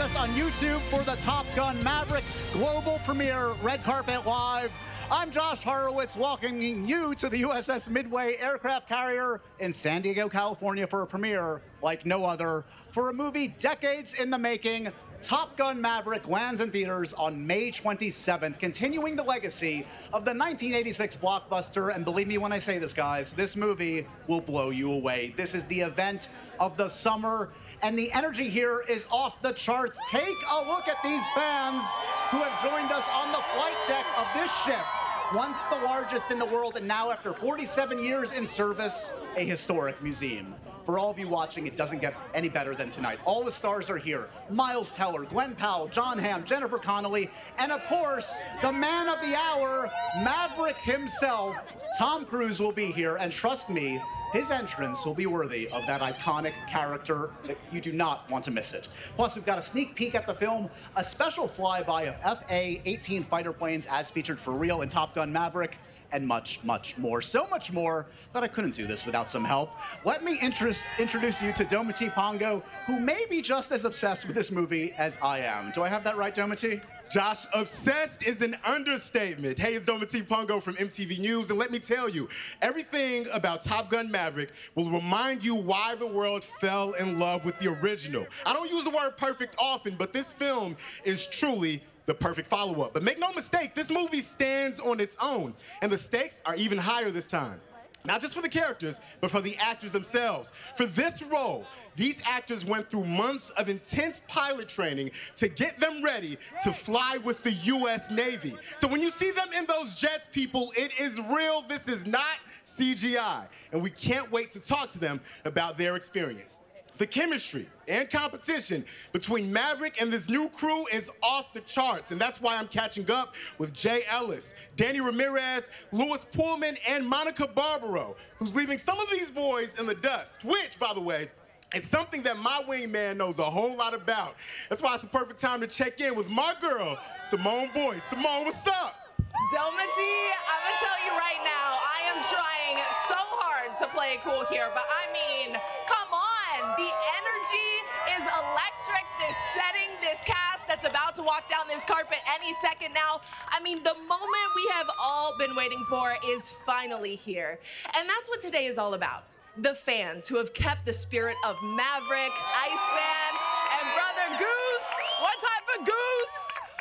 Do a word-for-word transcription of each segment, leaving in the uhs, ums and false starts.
us on YouTube for the Top Gun Maverick global premiere Red Carpet Live. I'm Josh Horowitz, welcoming you to the U S S Midway aircraft carrier in San Diego, California for a premiere like no other. For a movie decades in the making, Top Gun Maverick lands in theaters on May twenty-seventh, continuing the legacy of the nineteen eighty-six blockbuster. And believe me when I say this, guys, this movie will blow you away. This is the event of the summer, and the energy here is off the charts. Take a look at these fans who have joined us on the flight deck of this ship, once the largest in the world, and now after forty-seven years in service, a historic museum. For all of you watching, it doesn't get any better than tonight. All the stars are here. Miles Teller, Glenn Powell, Jon Hamm, Jennifer Connelly, and of course, the man of the hour, Maverick himself, Tom Cruise will be here, and trust me, his entrance will be worthy of that iconic character. You do not want to miss it. Plus, we've got a sneak peek at the film, a special flyby of F A eighteen fighter planes as featured for real in Top Gun Maverick, and much, much more. So much more that I couldn't do this without some help. Let me interest, introduce you to Domiti Pongo, who may be just as obsessed with this movie as I am. Do I have that right, Domiti? Josh, obsessed is an understatement. Hey, it's Domiti Pongo from M T V News, and let me tell you, everything about Top Gun Maverick will remind you why the world fell in love with the original. I don't use the word perfect often, but this film is truly the perfect follow-up. But make no mistake, this movie stands on its own, and the stakes are even higher this time. Not just for the characters, but for the actors themselves. For this role, these actors went through months of intense pilot training to get them ready to fly with the U S Navy. So when you see them in those jets, people, it is real. This is not C G I. And we can't wait to talk to them about their experience. The chemistry and competition between Maverick and this new crew is off the charts, and that's why I'm catching up with Jay Ellis, Danny Ramirez, Louis Pullman, and Monica Barbaro, who's leaving some of these boys in the dust, which, by the way, is something that my wingman knows a whole lot about. That's why it's the perfect time to check in with my girl, Simone Boyce. Simone, what's up? Domiti, I'm gonna tell you right now, I am trying so hard to play it cool here, but I mean, come on. The energy is electric, this setting, this cast that's about to walk down this carpet any second now. I mean, the moment we have all been waiting for is finally here. And that's what today is all about. The fans who have kept the spirit of Maverick, Iceman, and Brother Goose. What type of goose?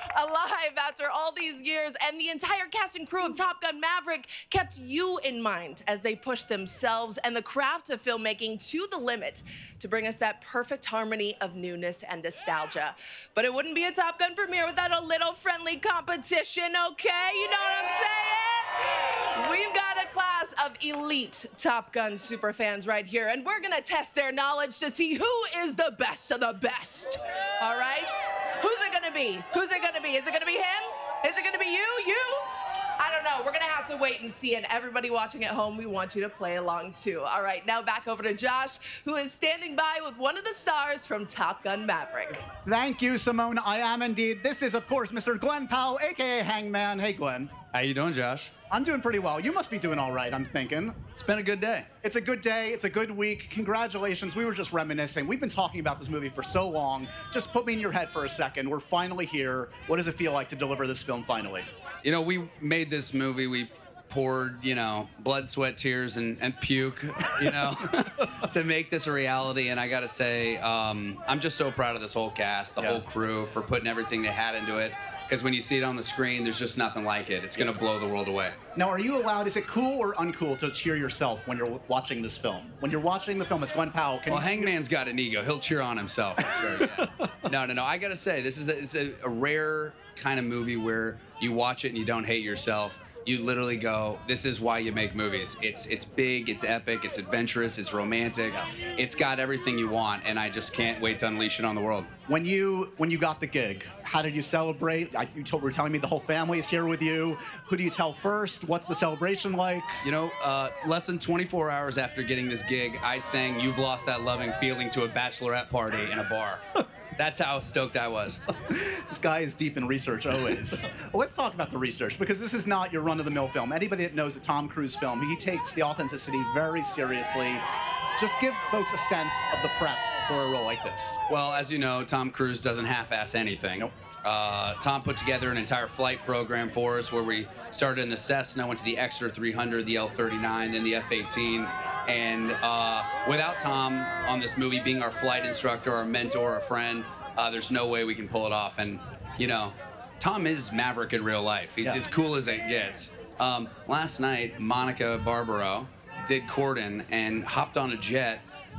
Alive after all these years, and the entire cast and crew of Top Gun Maverick kept you in mind as they pushed themselves and the craft of filmmaking to the limit to bring us that perfect harmony of newness and nostalgia. But it wouldn't be a Top Gun premiere without a little friendly competition, okay? You know what I'm saying? We've got a class of elite Top Gun superfans right here, and we're gonna test their knowledge to see who is the best of the best, all right? Who's it gonna be? Who's it gonna be? Is it gonna be him? Is it gonna be you? You? I don't know. We're gonna have to wait and see. And everybody watching at home, we want you to play along too. All right, now back over to Josh, who is standing by with one of the stars from Top Gun Maverick. Thank you, Simone. I am indeed. This is, of course, Mister Glenn Powell, A K A Hangman. Hey, Glenn. How you doing, Josh? I'm doing pretty well. You must be doing all right, I'm thinking. It's been a good day. It's a good day. It's a good week. Congratulations. We were just reminiscing. We've been talking about this movie for so long. Just put me in your head for a second. We're finally here. What does it feel like to deliver this film finally? You know, we made this movie. We poured, you know, blood, sweat, tears, and, and puke, you know, to make this a reality. And I got to say, um, I'm just so proud of this whole cast, the yeah. whole crew, for putting everything they had into it. Because when you see it on the screen, there's just nothing like it. It's going to blow the world away. Now, are you allowed, is it cool or uncool to cheer yourself when you're watching this film? When you're watching the film as Glenn Powell, can well, you... Hangman's got an ego. He'll cheer on himself, I'm sure. Yeah. No, no, no. I got to say, this is a, it's a, a rare kind of movie where you watch it and you don't hate yourself. You literally go, this is why you make movies. It's it's big, it's epic, it's adventurous, it's romantic. Yeah. It's got everything you want, and I just can't wait to unleash it on the world. When you when you got the gig, how did you celebrate? I, you told, were telling me the whole family is here with you. Who do you tell first? What's the celebration like? You know, uh, less than twenty-four hours after getting this gig, I sang "You've Lost That Loving Feeling" to a bachelorette party in a bar. That's how stoked I was. This guy is deep in research always. Well, let's talk about the research, because this is not your run-of-the-mill film. Anybody that knows a Tom Cruise film, he takes the authenticity very seriously. Just give folks a sense of the prep for a role like this? Well, as you know, Tom Cruise doesn't half-ass anything. Nope. Uh, Tom put together an entire flight program for us where we started in the Cessna, went to the Extra three hundred, the L thirty-nine, then the F eighteen. And uh, without Tom on this movie being our flight instructor, our mentor, our friend, uh, there's no way we can pull it off. And, you know, Tom is Maverick in real life. He's Yeah. as cool as it gets. Um, last night, Monica Barbaro did Corden and hopped on a jet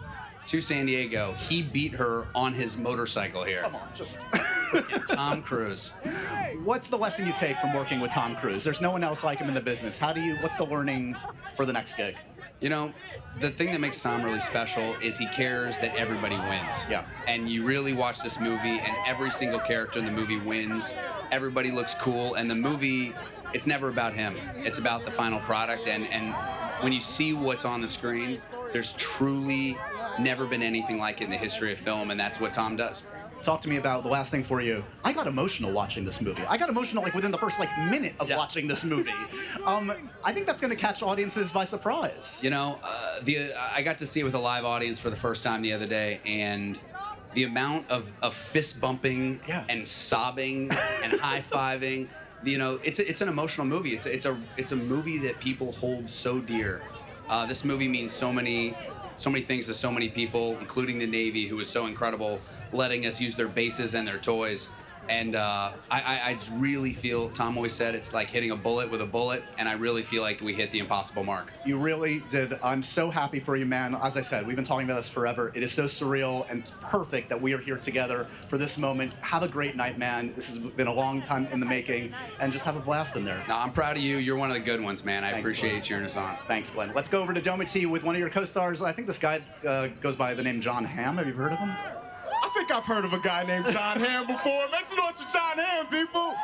to San Diego. He beat her on his motorcycle here. Come on, just... And Tom Cruise. What's the lesson you take from working with Tom Cruise? There's no one else like him in the business. How do you, what's the learning for the next gig? You know, the thing that makes Tom really special is he cares that everybody wins. Yeah. And you really watch this movie, and every single character in the movie wins. Everybody looks cool, and the movie, it's never about him. It's about the final product, and, and when you see what's on the screen, there's truly never been anything like it in the history of film, and that's what Tom does. Talk to me about the last thing for you. I got emotional watching this movie. I got emotional like within the first like minute of Yeah. watching this movie. Um, I think that's going to catch audiences by surprise. You know, uh, the I got to see it with a live audience for the first time the other day, and the amount of, of fist bumping Yeah. and sobbing and high fiving, you know, it's a, it's an emotional movie. It's a, it's a it's a movie that people hold so dear. Uh, this movie means so many so many things to so many people, including the Navy, who was so incredible, letting us use their bases and their toys. And uh, I, I, I really feel, Tom always said, it's like hitting a bullet with a bullet, and I really feel like we hit the impossible mark. You really did. I'm so happy for you, man. As I said, we've been talking about this forever. It is so surreal and perfect that we are here together for this moment. Have a great night, man. This has been a long time in the making, and just have a blast in there. No, I'm proud of you. You're one of the good ones, man. I Thanks, appreciate Glenn. you cheering us on. Thanks, Glenn. Let's go over to Domity with one of your co-stars. I think this guy uh, goes by the name Jon Hamm. Have you heard of him? I think I've heard of a guy named Jon Hamm before. Make some noise for Jon Hamm, people.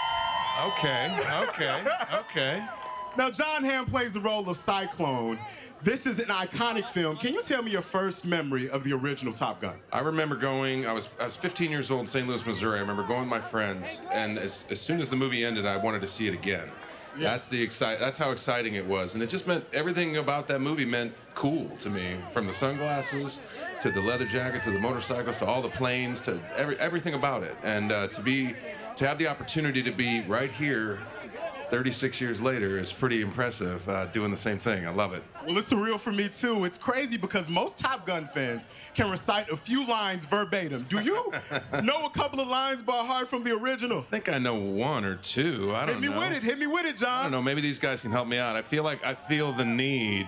Okay, okay, okay. Now, Jon Hamm plays the role of Cyclone. This is an iconic film. Can you tell me your first memory of the original Top Gun? I remember going, I was I was fifteen years old in Saint Louis, Missouri. I remember going with my friends, and as, as soon as the movie ended, I wanted to see it again. Yeah. That's the excite. That's how exciting it was, and it just meant everything about that movie meant cool to me. From the sunglasses to the leather jacket to the motorcycles to all the planes to every everything about it. And uh, to be to have the opportunity to be right here, thirty-six years later, is pretty impressive. Uh, doing the same thing, I love it. Well, it's surreal for me, too. It's crazy because most Top Gun fans can recite a few lines verbatim. Do you know a couple of lines by heart from the original? I think I know one or two. I don't Hit me know. with it. Hit me with it, John. I don't know. Maybe these guys can help me out. I feel like I feel the need.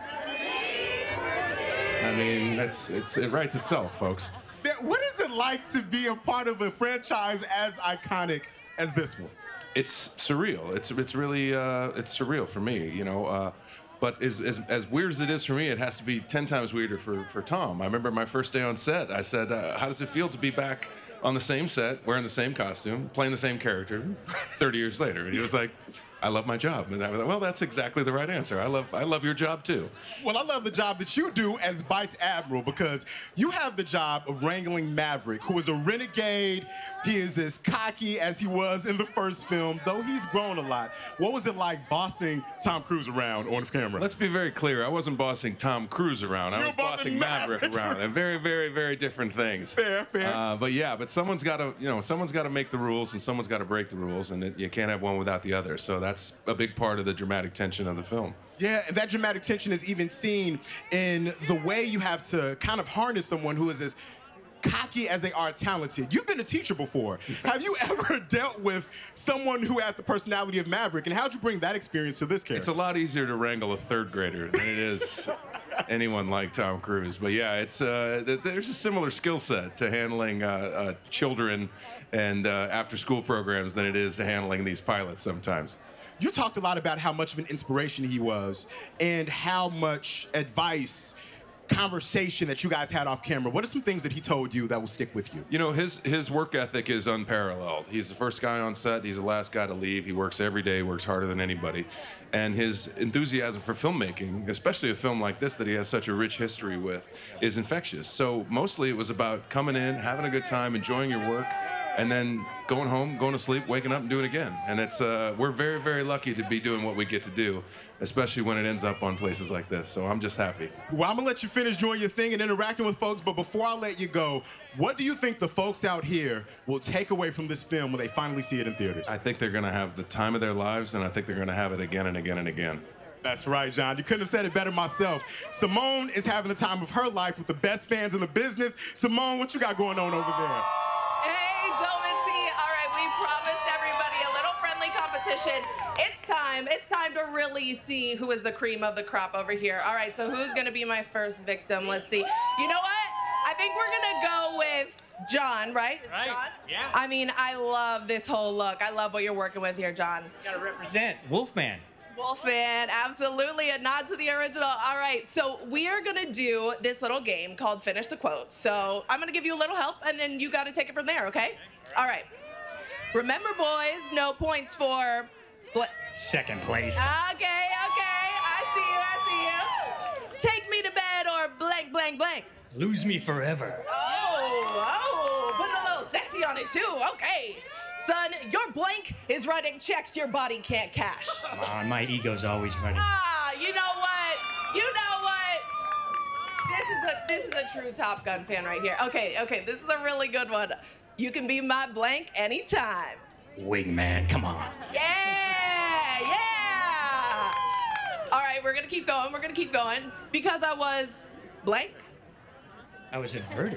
I mean, it's it's it writes itself, folks. What is it like to be a part of a franchise as iconic as this one? It's surreal. It's it's really uh, it's surreal for me, you know. Uh, but as, as as weird as it is for me, it has to be ten times weirder for for Tom. I remember my first day on set. I said, uh, "How does it feel to be back on the same set, wearing the same costume, playing the same character, thirty years later?" And he was like, "I love my job." And I was like, "Well, that's exactly the right answer. I love I love your job too." Well, I love the job that you do as Vice Admiral because you have the job of wrangling Maverick, who is a renegade. He is as cocky as he was in the first film, though he's grown a lot. What was it like bossing Tom Cruise around on camera? Let's be very clear. I wasn't bossing Tom Cruise around. I You was were bossing bossing Maverick, Maverick. around. And very, very, very different things. Fair, fair. Uh, but yeah, but someone's got to, you know, someone's got to make the rules and someone's got to break the rules, and it, you can't have one without the other. So that's a big part of the dramatic tension of the film. Yeah, and that dramatic tension is even seen in the way you have to kind of harness someone who is as cocky as they are talented. You've been a teacher before. Have you ever dealt with someone who had the personality of Maverick, and how'd you bring that experience to this character? It's a lot easier to wrangle a third grader than it is anyone like Tom Cruise. But yeah, it's uh, th- there's a similar skill set to handling uh, uh, children and uh, after-school programs than it is to handling these pilots sometimes. You talked a lot about how much of an inspiration he was and how much advice, conversation that you guys had off camera. What are some things that he told you that will stick with you? You know, his his work ethic is unparalleled. He's the first guy on set. He's the last guy to leave. He works every day, works harder than anybody. And his enthusiasm for filmmaking, especially a film like this that he has such a rich history with, is infectious. So mostly it was about coming in, having a good time, enjoying your work, and then going home, going to sleep, waking up, and doing it again. And it's uh, we're very, very lucky to be doing what we get to do, especially when it ends up on places like this. So I'm just happy. Well, I'm gonna let you finish doing your thing and interacting with folks, but before I let you go, what do you think the folks out here will take away from this film when they finally see it in theaters? I think they're gonna have the time of their lives, and I think they're gonna have it again and again and again. That's right, John. You couldn't have said it better myself. Simone is having the time of her life with the best fans in the business. Simone, what you got going on over there? Hey, Domity. All right, we promised everybody a little friendly competition. It's time. It's time to really see who is the cream of the crop over here. All right, so who's going to be my first victim? Let's see. You know what? I think we're going to go with Jon, right? Is it Right. Jon? Yeah. I mean, I love this whole look. I love what you're working with here, Jon. Gotta represent Wolfman. Wolfman, absolutely, a nod to the original. All right, so we are gonna do this little game called Finish the Quote. So I'm gonna give you a little help, and then you gotta take it from there, okay? All right. Remember, boys, no points for... Bl- Second place. okay, okay, I see you, I see you. Take me to bed or blank, blank, blank. Lose me forever. Oh, oh, putting a little sexy on it too, okay. Son, your blank is writing checks your body can't cash. Come on, my ego's always running. Ah, you know what? You know what? This is a this is a true Top Gun fan right here. Okay, okay, this is a really good one. You can be my blank anytime. Wingman, come on. Yeah, yeah. All right, we're gonna keep going. We're gonna keep going because I was blank. I was inverted.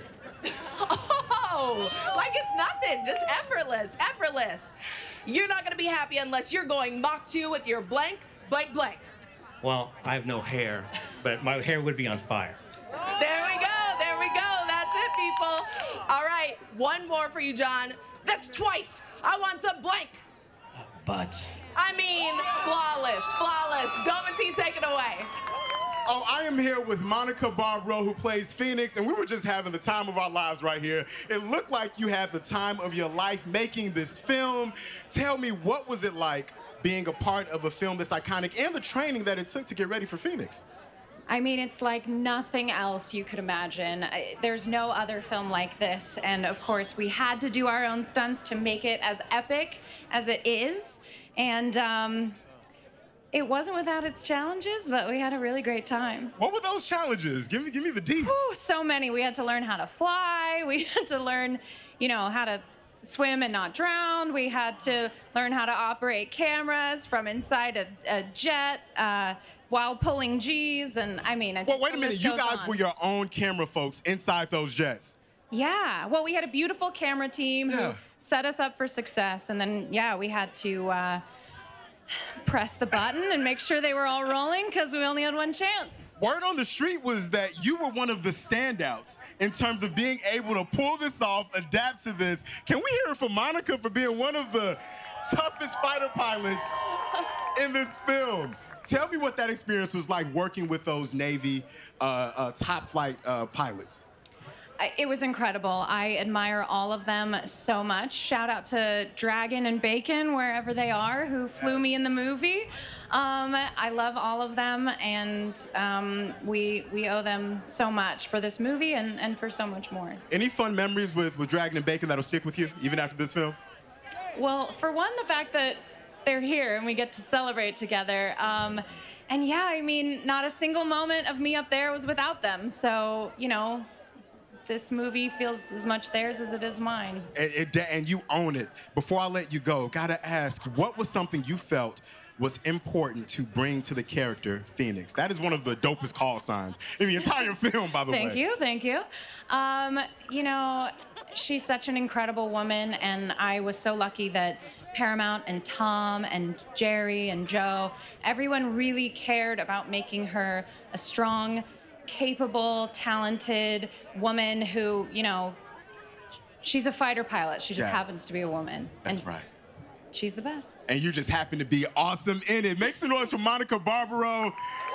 Oh, like it's nothing, just effortless, effortless. You're not gonna be happy unless you're going Mach two with your blank, blank, blank. Well, I have no hair, but my hair would be on fire. There we go, there we go, that's it, people. All right, one more for you, Jon. That's twice. I want some blank. Uh, butts. I mean, flawless, flawless. Domity, take it away. Oh, I am here with Monica Barbaro, who plays Phoenix, and we were just having the time of our lives right here. It looked like you had the time of your life making this film. Tell me, what was it like being a part of a film this iconic and the training that it took to get ready for Phoenix? I mean, it's like nothing else you could imagine. I, there's no other film like this. And of course, we had to do our own stunts to make it as epic as it is. And, um, it wasn't without its challenges, but we had a really great time. What were those challenges? Give me, give me the deets. Whew, so many. We had to learn how to fly. We had to learn, you know, how to swim and not drown. We had to learn how to operate cameras from inside a, a jet uh, while pulling G's. And I mean, it Well, just, wait a the minute. list You goes guys on. were your own camera folks inside those jets. Yeah. Well, we had a beautiful camera team Yeah. who set us up for success. And then, yeah, we had to uh, press the button and make sure they were all rolling because we only had one chance. Word on the street was that you were one of the standouts in terms of being able to pull this off, adapt to this. Can we hear it from Monica for being one of the toughest fighter pilots in this film? Tell me what that experience was like working with those Navy uh, uh, top flight uh, pilots. I- It was incredible. I admire all of them so much. Shout out to Dragon and Bacon, wherever they are, who flew me in the movie. Um, I love all of them, and um, we we owe them so much for this movie and, and for so much more. Any fun memories with, with Dragon and Bacon that'll stick with you, even after this film? Well, for one, the fact that they're here and we get to celebrate together. Um, and yeah, I mean, not a single moment of me up there was without them. So, you know, this movie feels as much theirs as it is mine. And, it, and you own it. Before I let you go, gotta ask, what was something you felt was important to bring to the character Phoenix? That is one of the dopest call signs in the entire film, by the way. Thank you, thank you. Um, you know, she's such an incredible woman, and I was so lucky that Paramount and Tom and Jerry and Joe, everyone really cared about making her a strong, capable, talented woman who, you know, she's a fighter pilot. She just Yes. happens to be a woman. That's and right. She's the best. And you just happen to be awesome in it. Make some noise for Monica Barbaro.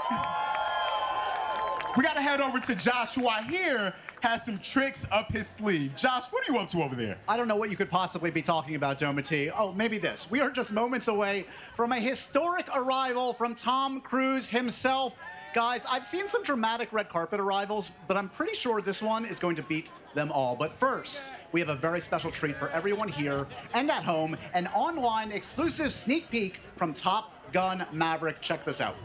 We gotta head over to Josh, who I hear has some tricks up his sleeve. Josh, what are you up to over there? I don't know what you could possibly be talking about, Domity. Oh, maybe this. We are just moments away from a historic arrival from Tom Cruise himself. Guys, I've seen some dramatic red carpet arrivals, but I'm pretty sure this one is going to beat them all. But first, we have a very special treat for everyone here and at home, an online exclusive sneak peek from Top Gun Maverick. Check this out.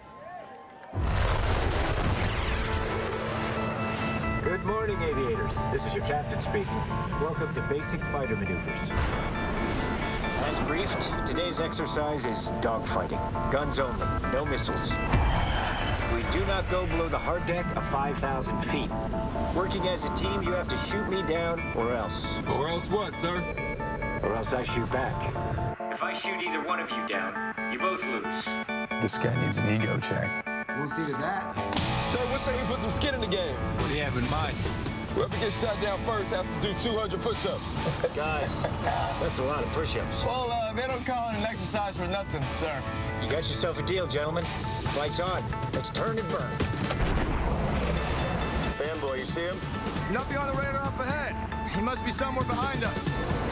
Good morning, aviators. This is your captain speaking. Welcome to Basic Fighter Maneuvers. As briefed, today's exercise is dogfighting. Guns only, no missiles. We do not go below the hard deck of five thousand feet. Working as a team, you have to shoot me down or else. Or else what, sir? Or else I shoot back. If I shoot either one of you down, you both lose. This guy needs an ego check. We'll see to that. Sir, what say we put some skin in the game? What do you have in mind? Whoever gets shot down first has to do two hundred push-ups. Guys, that's a lot of push-ups. Well, uh, they don't call it an exercise for nothing, sir. You got yourself a deal, gentlemen. Fight's on. Let's turn and burn. Fanboy, you see him? Nothing on the radar up ahead. He must be somewhere behind us.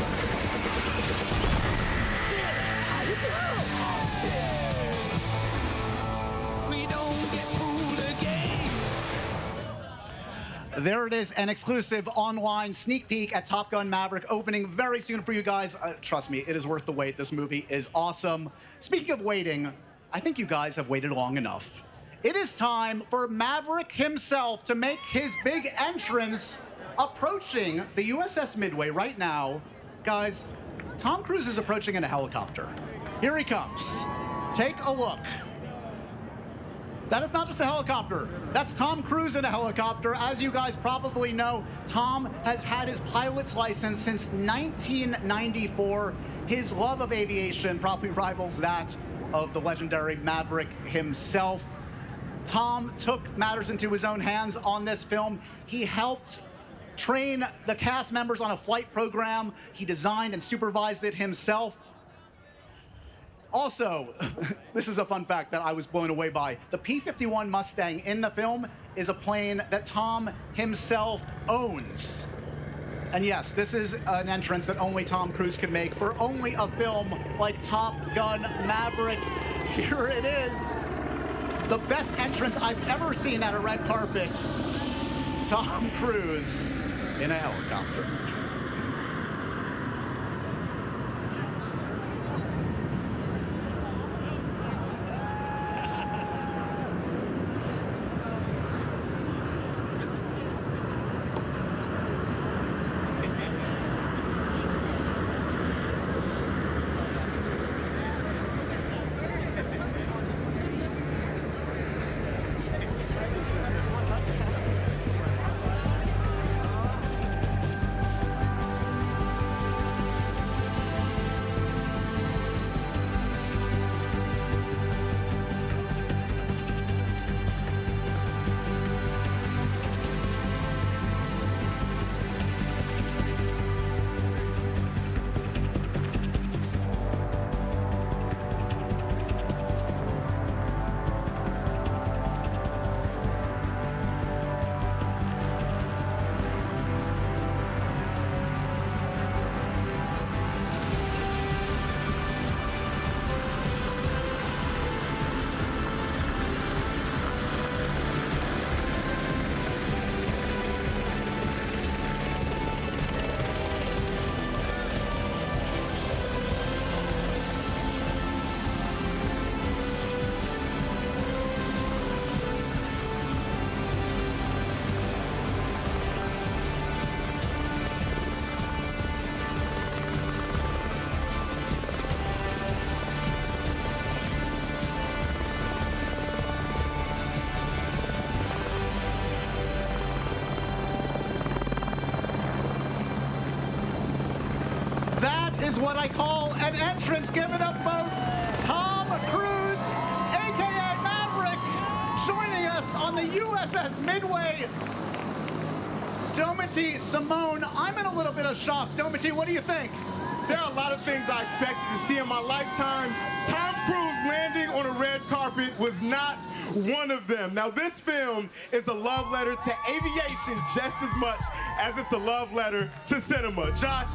We don't get fooled again. There it is, an exclusive online sneak peek at Top Gun Maverick, opening very soon for you guys. Uh, trust me, it is worth the wait. This movie is awesome. Speaking of waiting, I think you guys have waited long enough. It is time for Maverick himself to make his big entrance, approaching the U S S Midway right now. Guys, Tom Cruise is approaching in a helicopter. Here he comes. Take a look. That is not just a helicopter. That's Tom Cruise in a helicopter. As you guys probably know, Tom has had his pilot's license since nineteen ninety-four. His love of aviation probably rivals that of the legendary Maverick himself. Tom took matters into his own hands on this film. He helped train the cast members on a flight program. He designed and supervised it himself. Also, this is a fun fact that I was blown away by. The P fifty-one Mustang in the film is a plane that Tom himself owns. And yes, this is an entrance that only Tom Cruise can make for only a film like Top Gun Maverick. Here it is. The best entrance I've ever seen at a red carpet. Tom Cruise in a helicopter. Is what I call an entrance. Give it up, folks. Tom Cruise, a k a. Maverick, joining us on the U S S Midway. Domity, Simone, I'm in a little bit of shock. Domity, what do you think? There are a lot of things I expected to see in my lifetime. Tom Cruise landing on a red carpet was not one of them. Now, this film is a love letter to aviation just as much as it's a love letter to cinema. Josh?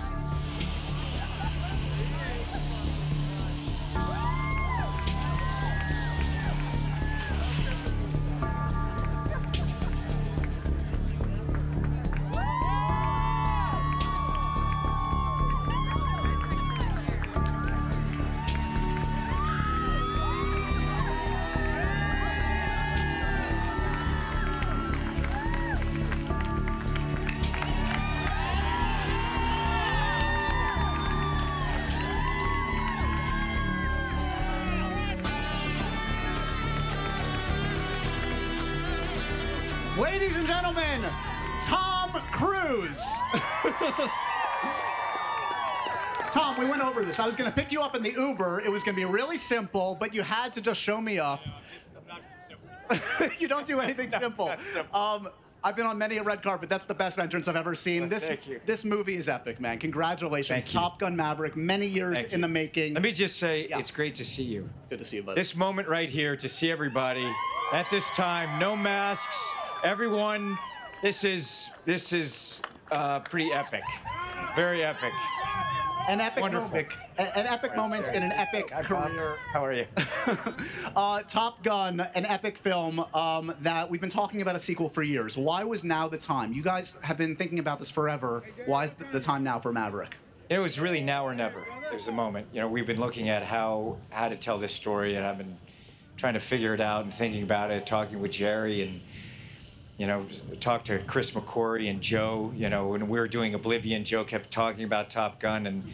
Ladies and gentlemen, Tom Cruise. Tom, we went over this. I was going to pick you up in the Uber. It was going to be really simple, but you had to just show me up. You don't do anything no, simple. simple. Um, I've been on many a red carpet. That's the best entrance I've ever seen. Well, this thank you. This movie is epic, man. Congratulations. Thank you. Top Gun Maverick, many years Thank in you. the making. Let me just say, yeah. it's great to see you. It's good to see you, buddy. This moment right here, to see everybody at this time, no masks, everyone, this is, this is uh, pretty epic. Very epic. An epic Wonderful. moment. An epic moment in an epic Hi, career. How are you? uh, Top Gun, an epic film um, that we've been talking about a sequel for years. Why was now the time? You guys have been thinking about this forever. Why is the time now for Maverick? It was really now or never. It was a moment. You know, we've been looking at how how to tell this story, and I've been trying to figure it out and thinking about it, talking with Jerry and, you know, talked to Chris McQuarrie and Joe. You know, when we were doing Oblivion, Joe kept talking about Top Gun, and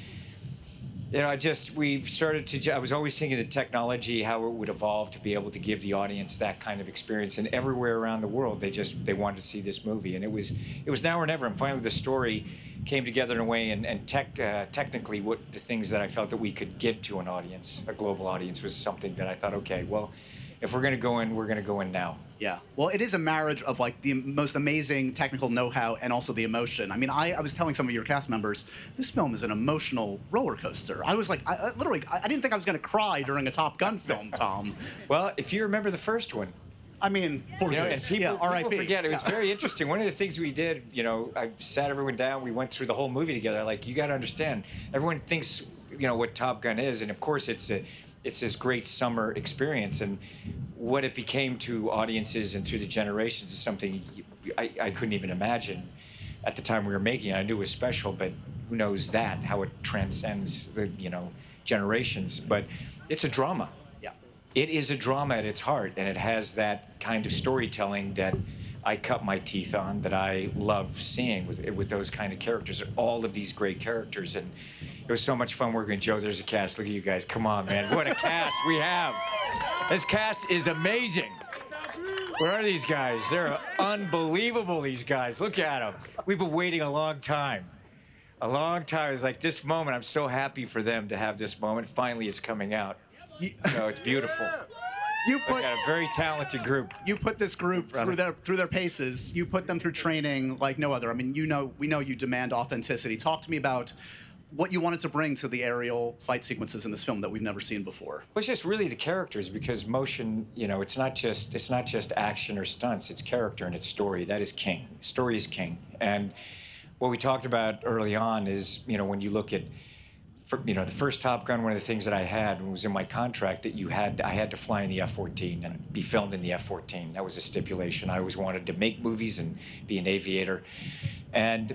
you know, I just, we started to, I was always thinking of the technology, how it would evolve to be able to give the audience that kind of experience. And everywhere around the world, they just, they wanted to see this movie. And it was, it was now or never. And finally the story came together in a way, and, and tech, uh, technically what the things that I felt that we could give to an audience, a global audience, was something that I thought, okay, well, if we're going to go in, we're going to go in now. Yeah. Well, it is a marriage of like the most amazing technical know-how and also the emotion. I mean, I, I was telling some of your cast members, this film is an emotional roller coaster. I was like, I, I literally, I, I didn't think I was going to cry during a Top Gun film, Tom. Well, if you remember the first one. I mean, poor you know, and Goose. people, yeah, R I P. people forget, it was yeah. very interesting. One of the things we did, you know, I sat everyone down, we went through the whole movie together. Like, you got to understand, everyone thinks, you know, what Top Gun is, and of course it's a, it's this great summer experience, and what it became to audiences and through the generations is something I, I couldn't even imagine at the time we were making it. I knew it was special, but who knows that, how it transcends the, you know, generations. But it's a drama. Yeah. It is a drama at its heart, and it has that kind of storytelling that I cut my teeth on, that I love seeing with with those kind of characters, all of these great characters. And it was so much fun working with Joe. There's a cast. Look at you guys. Come on, man. What a cast we have. This cast is amazing. Where are these guys? They're unbelievable, these guys. Look at them. We've been waiting a long time. A long time. It's like this moment. I'm so happy for them to have this moment. Finally, it's coming out. So it's beautiful. You put We've got a very talented group. You put this group through their through their paces. You put them through training like no other. I mean, you know, we know you demand authenticity. Talk to me about what you wanted to bring to the aerial fight sequences in this film that we've never seen before. Well, it's just really the characters, because motion, you know, it's not just it's not just action or stunts. It's character and it's story. That is king. Story is king. And what we talked about early on is, you know, when you look at, for, you know, the first Top Gun, one of the things that I had was in my contract that you had, I had to fly in the F fourteen and be filmed in the F fourteen. That was a stipulation. I always wanted to make movies and be an aviator. And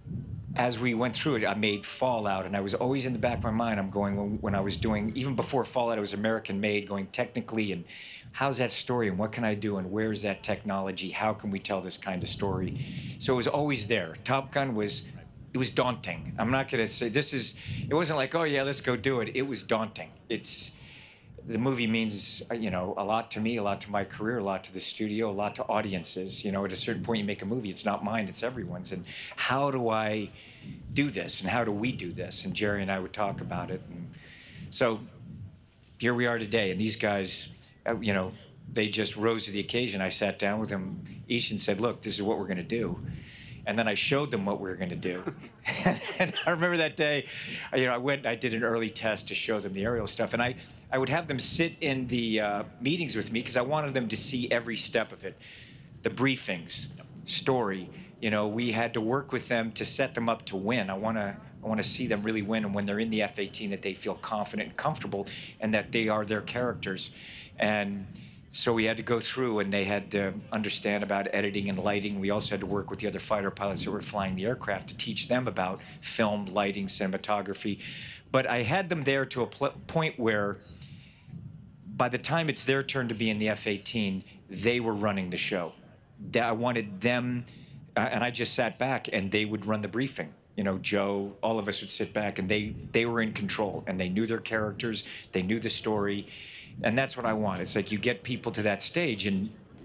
as we went through it, I made Fallout, and I was always in the back of my mind, I'm going, when, when I was doing, even before Fallout, it was American-made, going technically, and how's that story, and what can I do, and where's that technology? How can we tell this kind of story? So it was always there. Top Gun was, it was daunting. I'm not going to say, this is, it wasn't like, oh yeah, let's go do it. It was daunting. It's, the movie means, you know, a lot to me, a lot to my career, a lot to the studio, a lot to audiences. You know, at a certain point you make a movie, it's not mine, it's everyone's. And how do I do this, and how do we do this? And Jerry and I would talk about it. And so here we are today, and these guys, you know, they just rose to the occasion. I sat down with them each and said, look, this is what we're going to do. And then I showed them what we were going to do. And I remember that day, you know, I went, I did an early test to show them the aerial stuff. And I, I would have them sit in the uh, meetings with me because I wanted them to see every step of it. The briefings, story. You know, we had to work with them to set them up to win. I want to I want to see them really win. And when they're in the F eighteen, that they feel confident and comfortable and that they are their characters. And so we had to go through, and they had to understand about editing and lighting. We also had to work with the other fighter pilots that were flying the aircraft to teach them about film, lighting, cinematography. But I had them there to a point where by the time it's their turn to be in the F eighteen, they were running the show. I wanted them, uh, and I just sat back, and they would run the briefing. You know, Joe, all of us would sit back, and they, they were in control, and they knew their characters, they knew the story. And that's what I want. It's like you get people to that stage, and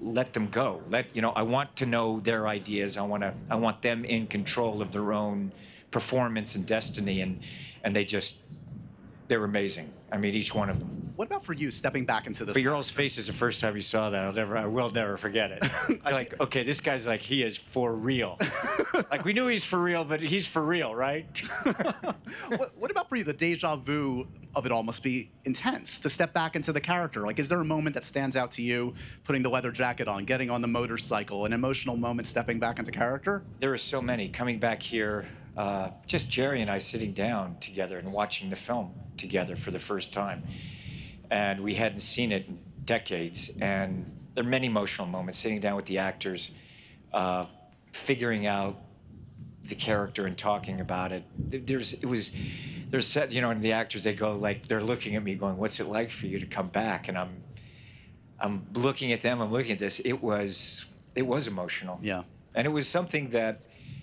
let them go. Let you know. I want to know their ideas. I want to. I want them in control of their own performance and destiny. And and they just, they're amazing. I mean, each one of them. What about for you, stepping back into this? But your all's face is the first time you saw that. I'll never. I will never forget it. Like, okay, this guy's like, he is for real. Like, we knew he's for real, but he's for real, right? what, what about for you? The deja vu of it all must be intense to step back into the character. Like, is there a moment that stands out to you, putting the leather jacket on, getting on the motorcycle, an emotional moment stepping back into character? There are so many. Coming back here, uh, just Jerry and I sitting down together and watching the film together for the first time. And we hadn't seen it in decades. And there are many emotional moments, sitting down with the actors, uh, figuring out the character and talking about it. There's, it was, there's, set, you know, and the actors, they go like, they're looking at me going, what's it like for you to come back? And I'm, I'm looking at them, I'm looking at this. It was, it was emotional. Yeah. And it was something that,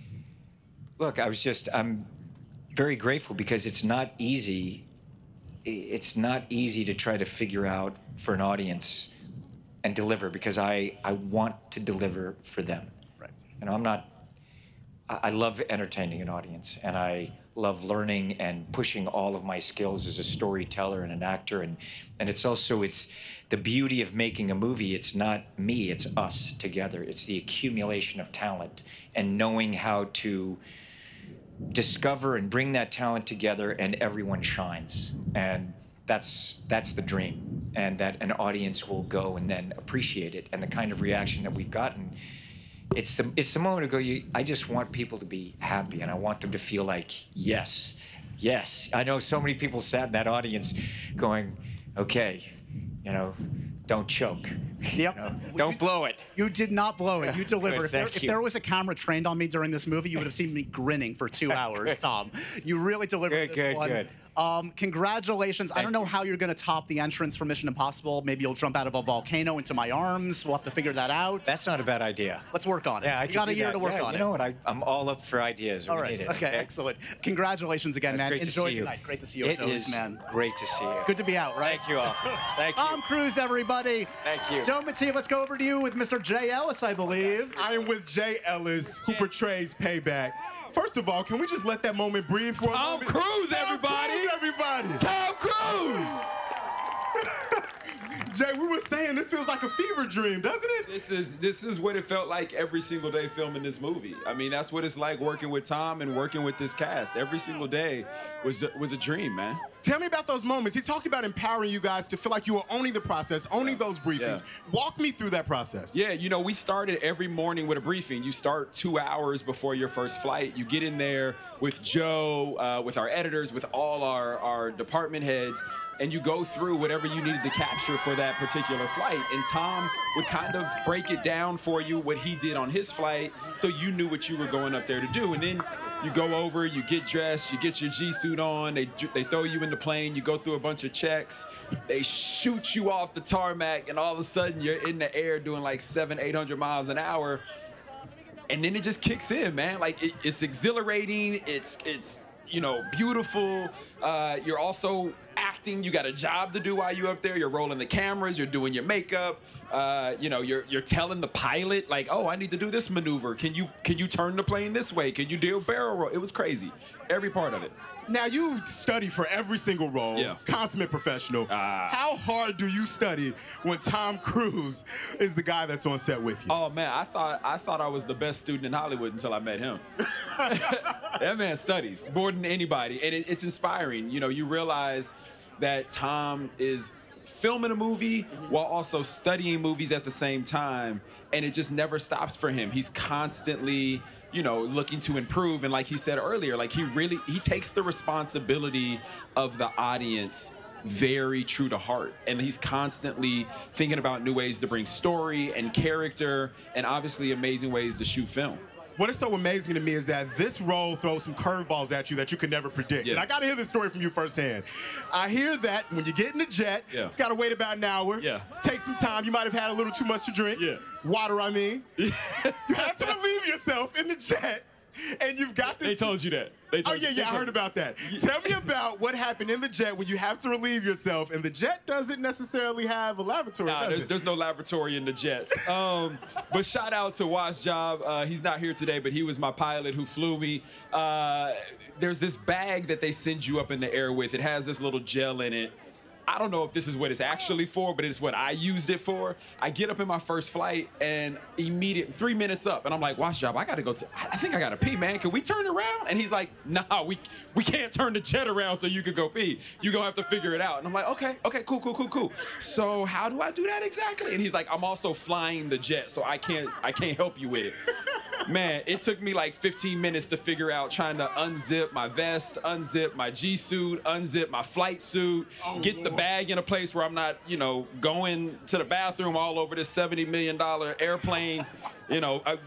look, I was just, I'm very grateful because it's not easy. It's not easy to try to figure out for an audience and deliver, because I, I want to deliver for them. Right. You know, I'm not, I, I love entertaining an audience, and I love learning and pushing all of my skills as a storyteller and an actor. And, and it's also, it's the beauty of making a movie. It's not me, it's us together. It's the accumulation of talent and knowing how to discover and bring that talent together, and everyone shines. And that's that's the dream, and that an audience will go and then appreciate it. And the kind of reaction that we've gotten, it's the it's the moment ago. You, I just want people to be happy, and I want them to feel like, yes, yes. I know so many people sat in that audience going, okay, you know, don't choke. Yep. You know, don't you, blow it. You did not blow it. You delivered. Good, if, there, thank if you. there was a camera trained on me during this movie, you would have seen me grinning for two hours, Tom. You really delivered Good, this good, one. good. Um, congratulations. I Thank don't know you. how you're going to top the entrance for Mission Impossible. Maybe you'll jump out of a volcano into my arms. We'll have to figure that out. That's not a bad idea. Let's work on it. Yeah, I you can got a do year that. to work yeah, on you it. know what? I, I'm all up for ideas. All we right. need it, okay, okay, excellent. Congratulations again, That's man. great to Enjoy see your you. night. Great to see you It as always, is man. great to see you. Good to be out, right? Thank you all. Thank you. Tom Cruise, everybody. Thank you. Joe Mattia, let's go over to you with Mister Jay Ellis, I believe. I am with Jay Ellis, who portrays Payback. First of all, can we just let that moment breathe for a Tom moment? Cruise, Tom everybody! Cruise, everybody! Tom Cruise! Jay, we were saying this feels like a fever dream, doesn't it? This is this is what it felt like every single day filming this movie. I mean, that's what it's like working with Tom and working with this cast. Every single day was was a dream, man. Tell me about those moments. He talked about empowering you guys to feel like you were owning the process, owning those briefings. Yeah. Walk me through that process. Yeah, you know, we started every morning with a briefing. You start two hours before your first flight. You get in there with Joe, uh, with our editors, with all our, our department heads, and you go through whatever you needed to capture for that particular flight. And Tom would kind of break it down for you, what he did on his flight, so you knew what you were going up there to do. And then you go over, you get dressed, you get your G-suit on, they they throw you in the plane, you go through a bunch of checks, they shoot you off the tarmac, and all of a sudden you're in the air doing like seven, eight hundred miles an hour. And then it just kicks in, man. Like, it, it's exhilarating, it's, it's you know, beautiful. Uh, you're also acting. You got a job to do while you're up there. You're rolling the cameras. You're doing your makeup. Uh, you know, you're you're telling the pilot, like, oh, I need to do this maneuver. Can you can you turn the plane this way? Can you do a barrel roll? It was crazy. Every part of it. Now, you study for every single role, Yeah. consummate professional. Ah. How hard do you study when Tom Cruise is the guy that's on set with you? Oh man, I thought I thought I was the best student in Hollywood until I met him. That man studies more than anybody, and it, it's inspiring. You know, you realize that Tom is filming a movie while also studying movies at the same time, and it just never stops for him. He's constantly, you know, looking to improve, and like he said earlier, like he really he takes the responsibility of the audience very true to heart, and he's constantly thinking about new ways to bring story and character, and obviously amazing ways to shoot film. What is so amazing to me is that this role throws some curveballs at you that you could never predict. Yeah. And I got to hear this story from you firsthand. I hear that when you get in the jet, Yeah. you got to wait about an hour. Yeah. Take some time. You might have had a little too much to drink. Yeah. Water, I mean. You had to relieve yourself in the jet. And you've got this. They told you that. They told oh, yeah, you. yeah, I heard about that. Tell me about what happened in the jet when you have to relieve yourself, and the jet doesn't necessarily have a lavatory, Nah, does there's, it? there's no laboratory in the jets. Um, but shout out to Wash Job. Uh, he's not here today, but he was my pilot who flew me. Uh, there's this bag that they send you up in the air with. It has this little gel in it. I don't know if this is what it's actually for, but it's what I used it for. I get up in my first flight and immediate three minutes up, and I'm like, Watch Job, I gotta go to, I think I gotta pee, man. Can we turn around? And he's like, nah, we we can't turn the jet around so you could go pee. You're gonna have to figure it out. And I'm like, okay, okay, cool, cool, cool, cool. So how do I do that exactly? And he's like, I'm also flying the jet, so I can't I can't help you with it. Man, it took me like fifteen minutes to figure out trying to unzip my vest, unzip my G suit, unzip my flight suit, oh, get Lord. the bag in a place where I'm not, you know, going to the bathroom all over this seventy million dollar airplane, you know, I,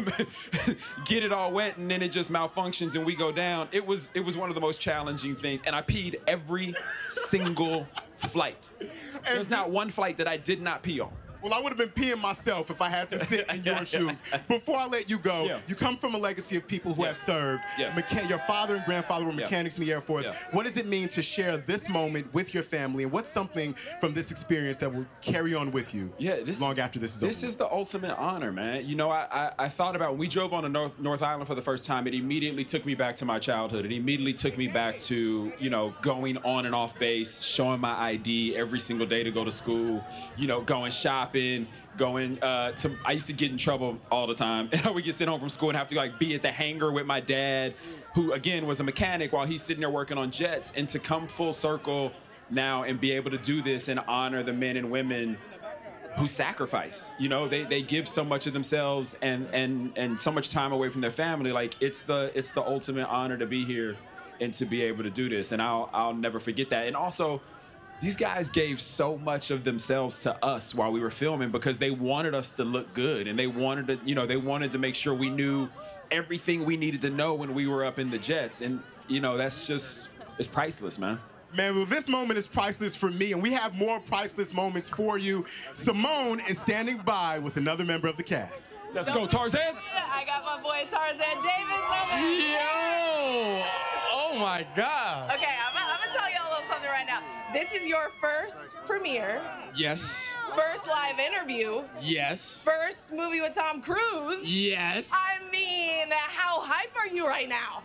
get it all wet and then it just malfunctions and we go down. It was it was one of the most challenging things, and I peed every single flight. There's not one flight that I did not pee on. Well, I would have been peeing myself if I had to sit in your shoes. Before I let you go, Yeah. you come from a legacy of people who Yes. have served. Yes. Mecha- your father and grandfather were Yeah. mechanics in the Air Force. Yeah. What does it mean to share this moment with your family, and what's something from this experience that will carry on with you Yeah, this long is, after this is This over? is the ultimate honor, man. You know, I, I I thought about when we drove on to North North Island for the first time. It immediately took me back to my childhood. It immediately took me back to, you know, going on and off base, showing my I D every single day to go to school. You know, going shopping. Going uh, to, I used to get in trouble all the time. And I would get sent home from school and have to like be at the hangar with my dad, who again was a mechanic while he's sitting there working on jets. And to come full circle now and be able to do this and honor the men and women who sacrifice. You know, they, they give so much of themselves and and and so much time away from their family. Like it's the it's the ultimate honor to be here and to be able to do this. And I'll I'll never forget that. And also, these guys gave so much of themselves to us while we were filming because they wanted us to look good, and they wanted to, you know, they wanted to make sure we knew everything we needed to know when we were up in the jets. And, you know, that's just, it's priceless, man. Man, well, this moment is priceless for me, and we have more priceless moments for you. Simone is standing by with another member of the cast. Let's go, Tarzan. I got my boy Tarzan Davis over here. Yo! Oh my God. Okay, I'm, I'm gonna tell you a little something right now. This is your first premiere, Yes. first live interview, Yes. first movie with Tom Cruise. Yes. I mean, how hype are you right now?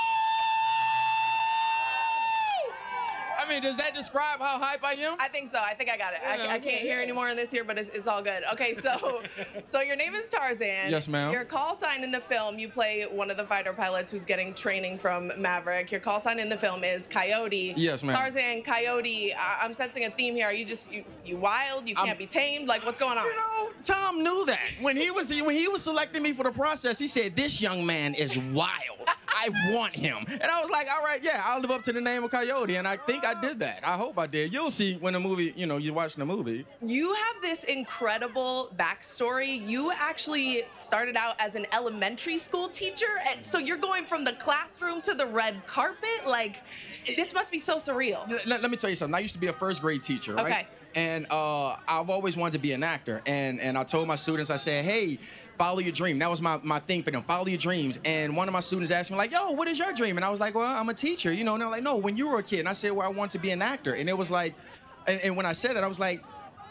I mean, does that describe how hype I am? I think so. I think I got it. I, I can't hear any more in this here, but it's, it's all good. Okay, so so your name is Tarzan. Yes, ma'am. Your call sign in the film, you play one of the fighter pilots who's getting training from Maverick. Your call sign in the film is Coyote. Yes, ma'am. Tarzan, Coyote. I, I'm sensing a theme here. Are you just you, you wild? You can't I'm- be tamed? Like, what's going on? You know, Tom knew that. When he was when he was selecting me for the process, he said, "This young man is wild. I want him." And I was like, "All right, yeah, I'll live up to the name of Coyote." And I think I did that. I hope I did. You'll see when the movie, you know, you're watching the movie. You have this incredible backstory. You actually started out as an elementary school teacher, and so you're going from the classroom to the red carpet. Like, this must be so surreal. Let, let me tell you something. I used to be a first grade teacher, right? Okay. And uh, I've always wanted to be an actor. And and I told my students, I said, hey, follow your dream. That was my, my thing for them, follow your dreams. And one of my students asked me, like, yo, what is your dream? And I was like, well, I'm a teacher, you know. And they're like, no, when you were a kid. And I said, well, I want to be an actor. And it was like, and, and when I said that, I was like,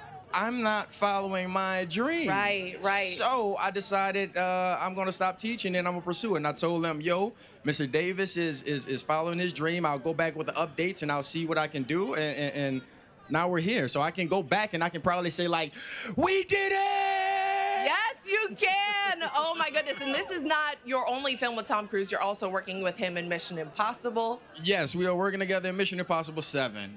I'm not following my dream. Right, right. So I decided uh, I'm gonna stop teaching and I'm gonna pursue it. And I told them, yo, Mister Davis is is is following his dream. I'll go back with the updates and I'll see what I can do. And, and, and now we're here. So I can go back and I can probably say like, we did it! Yes, you can. Oh my goodness. And this is not your only film with Tom Cruise. You're also working with him in Mission Impossible. Yes, we are working together in Mission Impossible seven.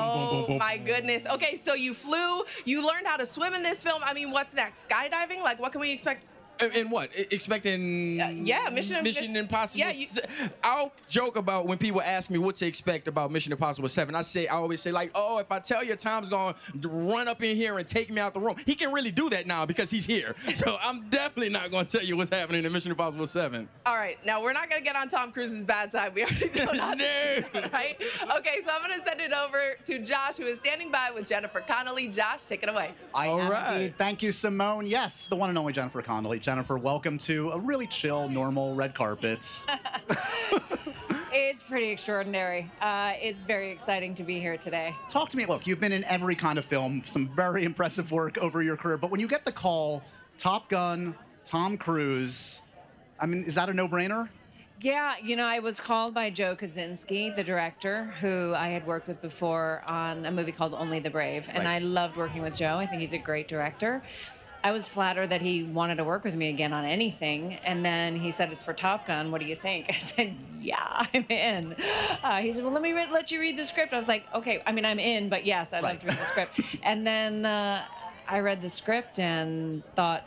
Oh my goodness. Okay, so you flew, you learned how to swim in this film. I mean, what's next? Skydiving? Like, what can we expect? And, and what? E- Expecting Uh, yeah, Mission- Mission Mission- Impossible. yeah, you- se- I'll joke about when people ask me what to expect about Mission Impossible seven. I say, I always say like, oh, if I tell you Tom's gonna run up in here and take me out the room, he can really do that now because he's here. So I'm definitely not gonna tell you what's happening in Mission Impossible seven. All right, now we're not gonna get on Tom Cruise's bad side. We already know that. No. Right? Okay, so I'm gonna send it over to Josh, who is standing by with Jennifer Connelly. Josh, take it away. I All am right. indeed. Thank you, Simone. Yes, the one and only Jennifer Connelly. Jennifer, welcome to a really chill, normal red carpet. It's pretty extraordinary. Uh, it's very exciting to be here today. Talk to me. Look, you've been in every kind of film, some very impressive work over your career, but when you get the call, Top Gun, Tom Cruise, I mean, is that a no-brainer? Yeah, you know, I was called by Joe Kosinski, the director, who I had worked with before on a movie called Only the Brave, and Right. I loved working with Joe. I think he's a great director. I was flattered that he wanted to work with me again on anything, and then he said, it's for Top Gun, what do you think? I said, yeah, I'm in. Uh, he said, well, let me re- let you read the script. I was like, okay, I mean, I'm in, but yes, I'd love to read the script. And then uh, I read the script and thought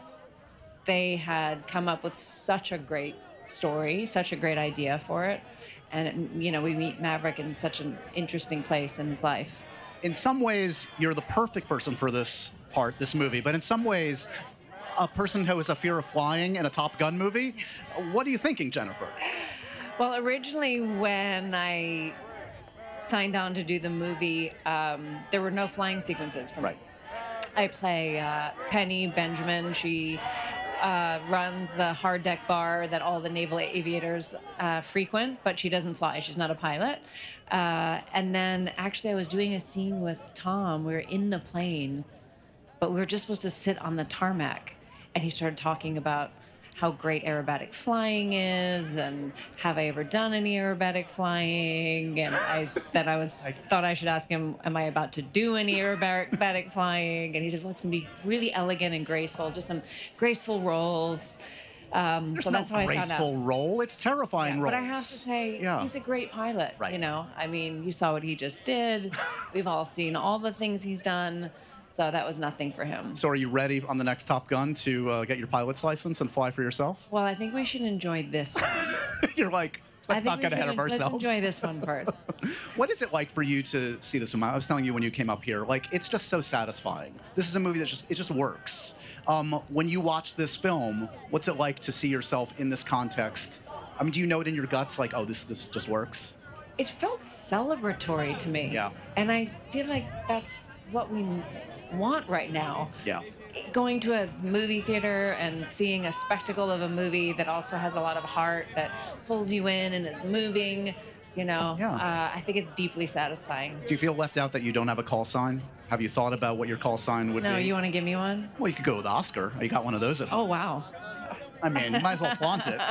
they had come up with such a great story, such a great idea for it. And, it, you know, we meet Maverick in such an interesting place in his life. In some ways, you're the perfect person for this part, this movie, but in some ways, a person who has a fear of flying in a Top Gun movie, what are you thinking, Jennifer? Well, originally when I signed on to do the movie, um, there were no flying sequences for me. Right. I play uh, Penny Benjamin. She uh, runs the hard deck bar that all the naval aviators uh, frequent, but she doesn't fly. She's not a pilot. Uh, and then actually I was doing a scene with Tom. We were in the plane, but we were just supposed to sit on the tarmac. And he started talking about how great aerobatic flying is, and have I ever done any aerobatic flying? And I s- then I was thought I should ask him, am I about to do any aerobatic flying? And he said, well, it's gonna be really elegant and graceful, just some graceful rolls. Um, There's so no that's how I found graceful out. roll. It's terrifying Yeah, rolls. but I have to say, Yeah. he's a great pilot. Right. You know, I mean, you saw what he just did. We've all seen all the things he's done. So that was nothing for him. So are you ready on the next Top Gun to uh, get your pilot's license and fly for yourself? Well, I think we should enjoy this one. You're like, I let's think not we get ahead should- of ourselves. Let's enjoy this one first. What is it like for you to see this film? I was telling you when you came up here, like, it's just so satisfying. This is a movie that just, it just works. Um, when you watch this film, what's it like to see yourself in this context? I mean, do you know it in your guts, like, oh, this, this just works? It felt celebratory to me. Yeah. And I feel like that's what we want right now. Yeah. Going to a movie theater and seeing a spectacle of a movie that also has a lot of heart, that pulls you in and it's moving, you know, Yeah. uh, I think it's deeply satisfying. Do you feel left out that you don't have a call sign? Have you thought about what your call sign would No, be? you want to give me one? Well, you could go with Oscar. You got one of those at home. Oh, wow. I mean, you might as well flaunt it.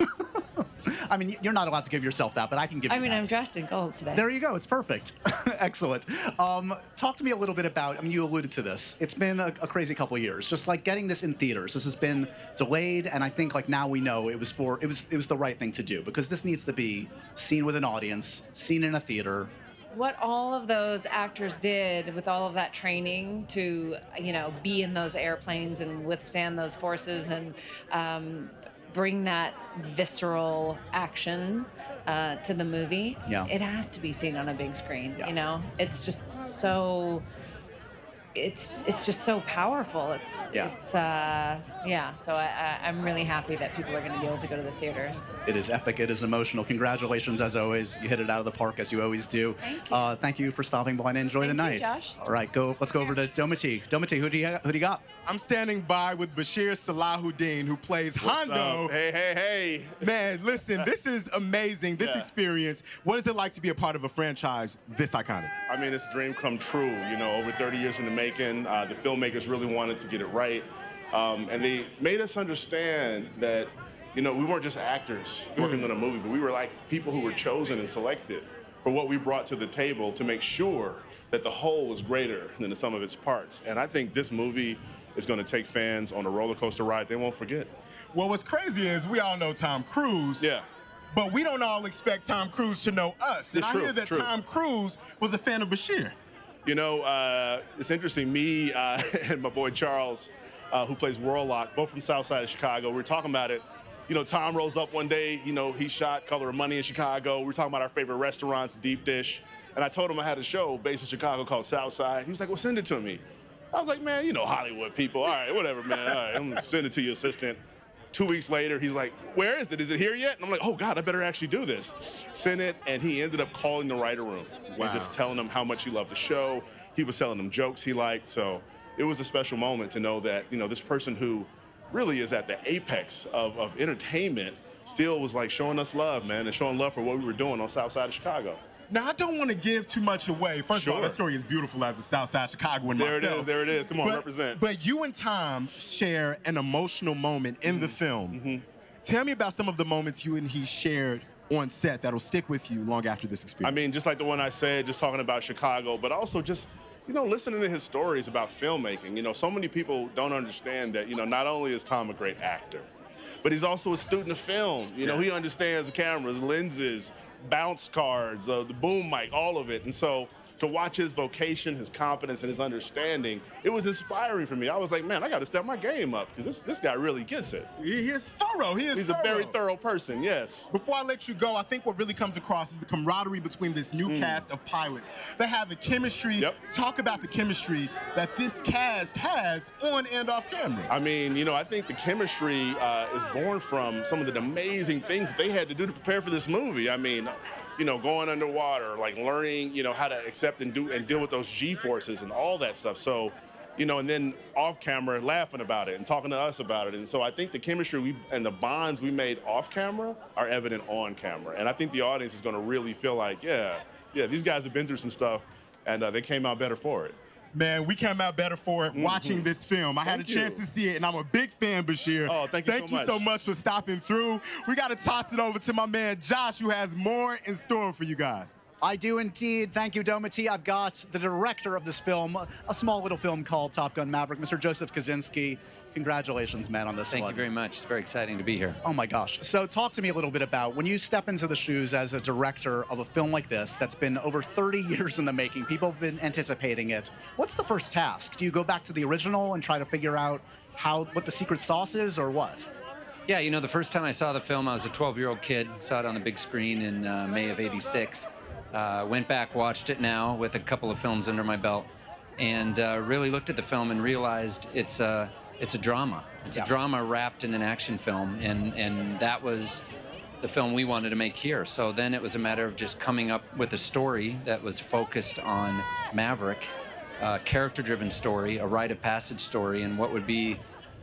I mean, you're not allowed to give yourself that, but I can give I you mean, that. I'm dressed in gold today. There you go. It's perfect. Excellent. Um, talk to me a little bit about, I mean, you alluded to this. It's been a, a crazy couple of years. Just like getting this in theaters. This has been delayed, and I think like now we know it was for, it was, it was the right thing to do because this needs to be seen with an audience, seen in a theater. What all of those actors did with all of that training to, you know, be in those airplanes and withstand those forces and um, bring that visceral action uh, to the movie, Yeah. it has to be seen on a big screen. Yeah. You know, it's just so. It's it's just so powerful. It's Yeah. it's uh, yeah. So I, I, I'm really happy that people are going to be able to go to the theaters. It is epic. It is emotional. Congratulations, as always. You hit it out of the park, as you always do. Thank you. Uh, thank you for stopping by and enjoy the Thank you, night. Josh. All right, go. Let's go over to Domity. Domity, who do you who do you got? I'm standing by with Bashir Salahuddin, who plays Hondo. Hey, hey, hey. Man, listen, this is amazing. This Yeah. experience. What is it like to be a part of a franchise this iconic? I mean, it's a dream come true. You know, over thirty years in the making, uh, the filmmakers really wanted to get it right. Um, and they made us understand that, you know, we weren't just actors working on a movie, but we were like people who were chosen and selected for what we brought to the table to make sure that the whole was greater than the sum of its parts. And I think this movie is going to take fans on a roller coaster ride they won't forget. Well, what's crazy is we all know Tom Cruise. Yeah. But we don't all expect Tom Cruise to know us. And It's I true, hear that true. Tom Cruise was a fan of Bashir. You know, uh, it's interesting. Me uh, and my boy Charles, uh, who plays Warlock, both from South Side of Chicago, we were talking about it. You know, Tom rolls up one day, you know, he shot Color of Money in Chicago. We were talking about our favorite restaurants, Deep Dish. And I told him I had a show based in Chicago called South Side. He was like, well, send it to me. I was like, man, you know Hollywood people. All right, whatever, man. All right, I'm gonna send it to your assistant. Two weeks later, he's like, where is it? Is it here yet? And I'm like, oh, God, I better actually do this. Sent it, and he ended up calling the writer room Wow. and just telling them how much he loved the show. He was telling them jokes he liked. So it was a special moment to know that, you know, this person who really is at the apex of, of entertainment, still was like showing us love, man, and showing love for what we were doing on South Side of Chicago. Now, I don't want to give too much away. First Sure. of all, that story is beautiful as a Southside Chicagoan There myself. it is, there it is. Come on, but, represent. But you and Tom share an emotional moment in the film. Mm-hmm. Tell me about some of the moments you and he shared on set that'll stick with you long after this experience. I mean, just like the one I said, just talking about Chicago, but also just, you know, listening to his stories about filmmaking. You know, so many people don't understand that, you know, not only is Tom a great actor, but he's also a student of film. You know, he understands the cameras, lenses, bounce cards, uh, the boom mic, all of it. And so to watch his vocation, his competence, and his understanding, it was inspiring for me. I was like, man, I got to step my game up because this, this guy really gets it. He is thorough. He is He's thorough. a very thorough person, yes. Before I let you go, I think what really comes across is the camaraderie between this new mm. cast of pilots. They have the chemistry. Yep. Talk about the chemistry that this cast has on and off camera. I mean, you know, I think the chemistry uh, is born from some of the amazing things that they had to do to prepare for this movie. I mean, you know, going underwater, like learning, you know, how to accept and do and deal with those G-forces and all that stuff. So, you know, and then off camera laughing about it and talking to us about it. And so I think the chemistry we and the bonds we made off camera are evident on camera. And I think the audience is going to really feel like, yeah, yeah, these guys have been through some stuff and uh, they came out better for it. Man, we came out better for it mm-hmm. watching this film. I thank had a chance you. to see it, and I'm a big fan, Bashir. Oh, thank you thank so you much. so much for stopping through. We got to toss it over to my man, Josh, who has more in store for you guys. I do indeed. Thank you, Domity. I've got the director of this film, a small little film called Top Gun Maverick, Mister Joseph Kosinski. Congratulations, man, on this Thank one. Thank you very much. It's very exciting to be here. Oh, my gosh. So talk to me a little bit about when you step into the shoes as a director of a film like this that's been over thirty years in the making. People have been anticipating it. What's the first task? Do you go back to the original and try to figure out how what the secret sauce is or what? Yeah, you know, the first time I saw the film, I was a twelve-year-old kid. Saw it on the big screen in uh, May of eighty-six. Uh, went back, watched it now with a couple of films under my belt, and uh, really looked at the film and realized it's a, it's a drama. It's yeah. a drama wrapped in an action film, and, and that was the film we wanted to make here. So then it was a matter of just coming up with a story that was focused on Maverick, a character-driven story, a rite of passage story, and what would be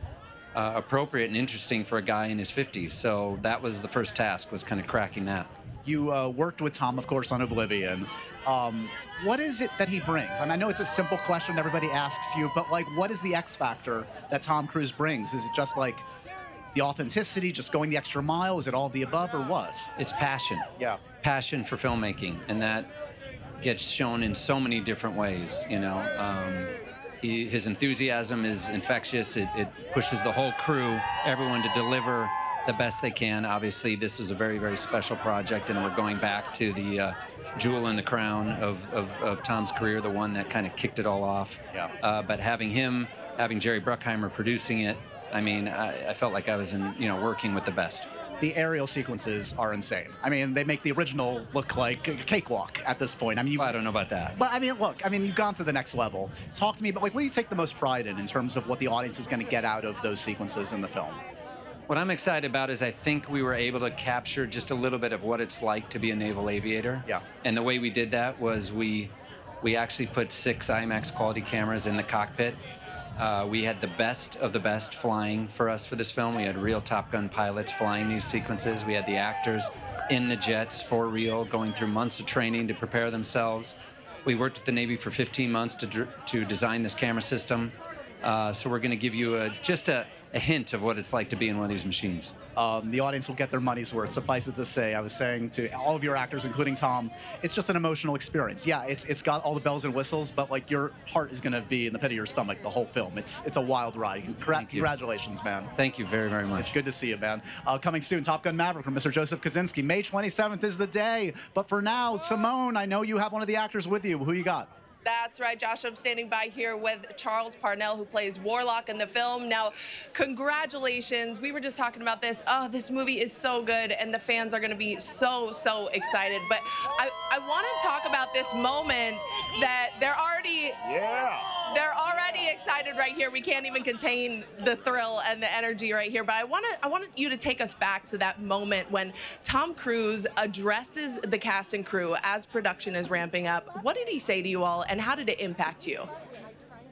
uh, appropriate and interesting for a guy in his fifties. So that was the first task, was kind of cracking that. You uh, worked with Tom, of course, on Oblivion. Um, what is it that he brings? I mean, I know it's a simple question everybody asks you, but like, what is the X factor that Tom Cruise brings? Is it just like the authenticity, just going the extra mile? Is it all of the above, or what? It's passion. Yeah. Passion for filmmaking, and that gets shown in so many different ways, you know. Um, he, his enthusiasm is infectious. It, it pushes the whole crew, everyone, to deliver the best they can. Obviously, this is a very, very special project, and we're going back to the uh, jewel in the crown of, of, of Tom's career, the one that kind of kicked it all off. Yeah. Uh, but having him, having Jerry Bruckheimer producing it, I mean, I, I felt like I was in, you know, working with the best. The aerial sequences are insane. I mean, they make the original look like a cakewalk at this point. I mean, well, I don't know about that. But I mean, look, I mean, you've gone to the next level. Talk to me about, like, what do you take the most pride in in terms of what the audience is going to get out of those sequences in the film? What I'm excited about is I think we were able to capture just a little bit of what it's like to be a naval aviator. Yeah. And the way we did that was we we actually put six IMAX quality cameras in the cockpit. Uh, we had the best of the best flying for us for this film. We had real Top Gun pilots flying these sequences. We had the actors in the jets for real, going through months of training to prepare themselves. We worked with the Navy for fifteen months to, to design this camera system. Uh, so we're going to give you a, just a, a hint of what it's like to be in one of these machines. Um, the audience will get their money's worth. Suffice it to say, I was saying to all of your actors, including Tom, it's just an emotional experience. Yeah, it's it's got all the bells and whistles, but like your heart is going to be in the pit of your stomach the whole film. It's it's a wild ride. Congra congratulations, man. Thank you very, very much. It's good to see you, man. Uh, coming soon, Top Gun Maverick from Mister Joseph Kosinski. May twenty-seventh is the day. But for now, Simone, I know you have one of the actors with you. Who you got? That's right, Josh. I'm standing by here with Charles Parnell, who plays Warlock in the film. Now, congratulations. We were just talking about this. Oh, this movie is so good, and the fans are going to be so, so excited. But I, I want to talk about this moment that they're already... Yeah. They're already excited right here. We can't even contain the thrill and the energy right here. But I want to, I want you to take us back to that moment when Tom Cruise addresses the cast and crew as production is ramping up. What did he say to you all, and how did it impact you?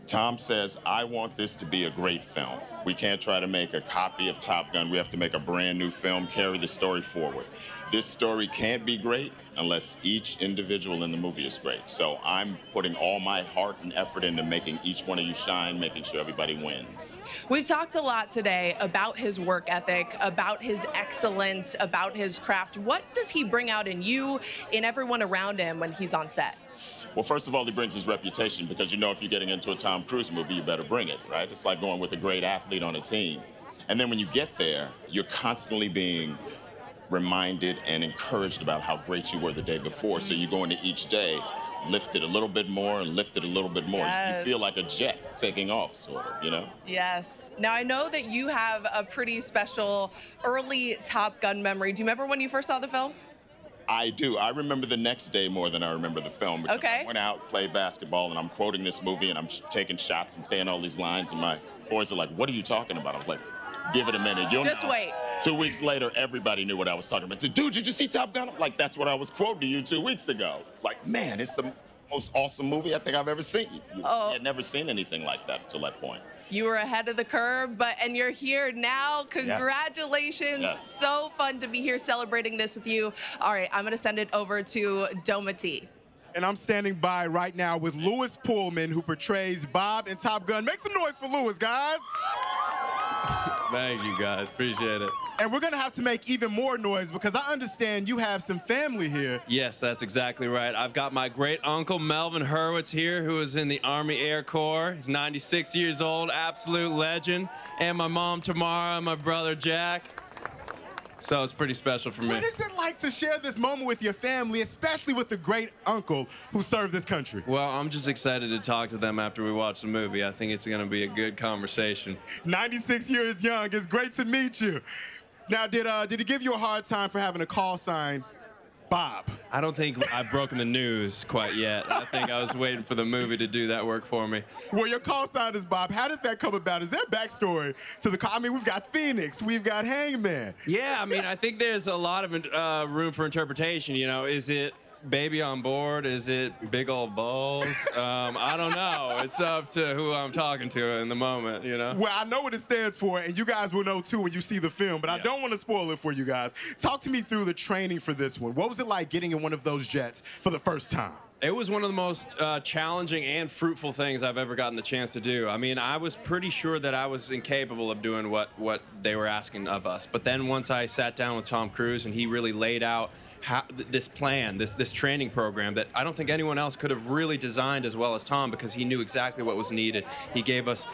Tom says, I want this to be a great film. We can't try to make a copy of Top Gun. We have to make a brand new film, carry the story forward. This story can't be great unless each individual in the movie is great. So I'm putting all my heart and effort into making each one of you shine, making sure everybody wins. We've talked a lot today about his work ethic, about his excellence, about his craft. What does he bring out in you, in everyone around him when he's on set? Well, first of all, he brings his reputation because, you know, if you're getting into a Tom Cruise movie, you better bring it, right? It's like going with a great athlete on a team. And then when you get there, you're constantly being reminded and encouraged about how great you were the day before. So you go into each day, lift it a little bit more and lift it a little bit more. Yes. You feel like a jet taking off, sort of, you know? Yes. Now, I know that you have a pretty special early Top Gun memory. Do you remember when you first saw the film? I do. I remember the next day more than I remember the film. Because Okay. I went out, played basketball, and I'm quoting this movie, and I'm sh- taking shots and saying all these lines, and my boys are like, what are you talking about? I'm like, give it a minute. You'll Just know. wait. Two weeks later, everybody knew what I was talking about. I said, dude, did you see Top Gun? I'm like, that's what I was quoting to you two weeks ago. It's like, man, it's the most awesome movie I think I've ever seen. You Oh. had never seen anything like that until that point. You were ahead of the curve, but and you're here now. Congratulations. Yes. So fun to be here celebrating this with you. All right, I'm going to send it over to Domity. And I'm standing by right now with Lewis Pullman, who portrays Bob in Top Gun. Make some noise for Lewis, guys. Thank you, guys. Appreciate it. And we're going to have to make even more noise because I understand you have some family here. Yes, that's exactly right. I've got my great uncle Melvin Hurwitz here, who is in the Army Air Corps. He's ninety-six years old, absolute legend. And my mom Tamara, my brother Jack. So it's pretty special for me. What is it like to share this moment with your family, especially with a great uncle who served this country? Well, I'm just excited to talk to them after we watch the movie. I think it's going to be a good conversation. ninety-six years young. It's great to meet you. Now, did uh, did he give you a hard time for having a call sign, Bob? I don't think I've broken the news quite yet. I think I was waiting for the movie to do that work for me. Well, your call sign is Bob. How did that come about? Is there a backstory to the call? I mean, we've got Phoenix, we've got Hangman. Yeah, I mean, I think there's a lot of uh, room for interpretation. You know, is it baby on board? Is it big old balls? Um, I don't know. It's up to who I'm talking to in the moment, you know? Well, I know what it stands for, and you guys will know too when you see the film, but I don't want to spoil it for you guys. Talk to me through the training for this one. What was it like getting in one of those jets for the first time? It was one of the most uh, challenging and fruitful things I've ever gotten the chance to do. I mean, I was pretty sure that I was incapable of doing what, what they were asking of us. But then once I sat down with Tom Cruise and he really laid out how, th this plan, this, this training program that I don't think anyone else could have really designed as well as Tom because he knew exactly what was needed. He gave us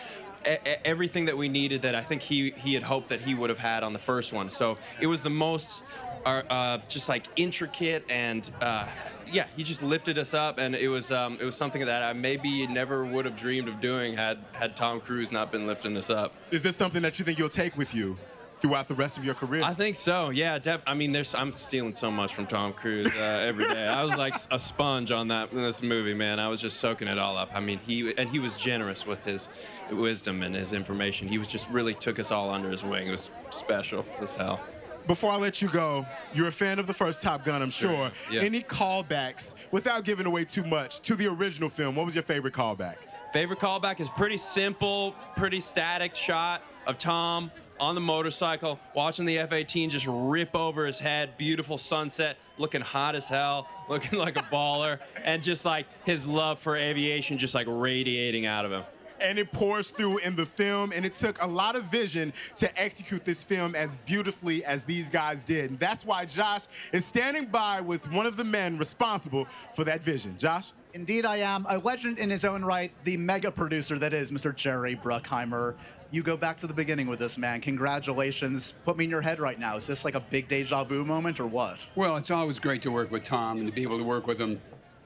a everything that we needed that I think he, he had hoped that he would have had on the first one. So it was the most uh, uh, just like intricate and uh, yeah, he just lifted us up, and it was um, it was something that I maybe never would have dreamed of doing had had Tom Cruise not been lifting us up. Is this something that you think you'll take with you throughout the rest of your career? I think so. Yeah, def I mean, there's I'm stealing so much from Tom Cruise uh, every day. I was like a sponge on that this movie, man. I was just soaking it all up. I mean, he and he was generous with his wisdom and his information. He was just really took us all under his wing. It was special as hell. Before I let you go, you're a fan of the first Top Gun, I'm sure. Yeah. Any callbacks, without giving away too much, to the original film? What was your favorite callback? Favorite callback is pretty simple, pretty static shot of Tom on the motorcycle, watching the F eighteen just rip over his head, beautiful sunset, looking hot as hell, looking like a baller, and just like his love for aviation just like radiating out of him. And it pours through in the film, and it took a lot of vision to execute this film as beautifully as these guys did. And that's why Josh is standing by with one of the men responsible for that vision. Josh? Indeed, I am. A legend in his own right, the mega producer that is Mister Jerry Bruckheimer. You go back to the beginning with this, man. Congratulations. Put me in your head right now. Is this like a big deja vu moment or what? Well, it's always great to work with Tom and to be able to work with him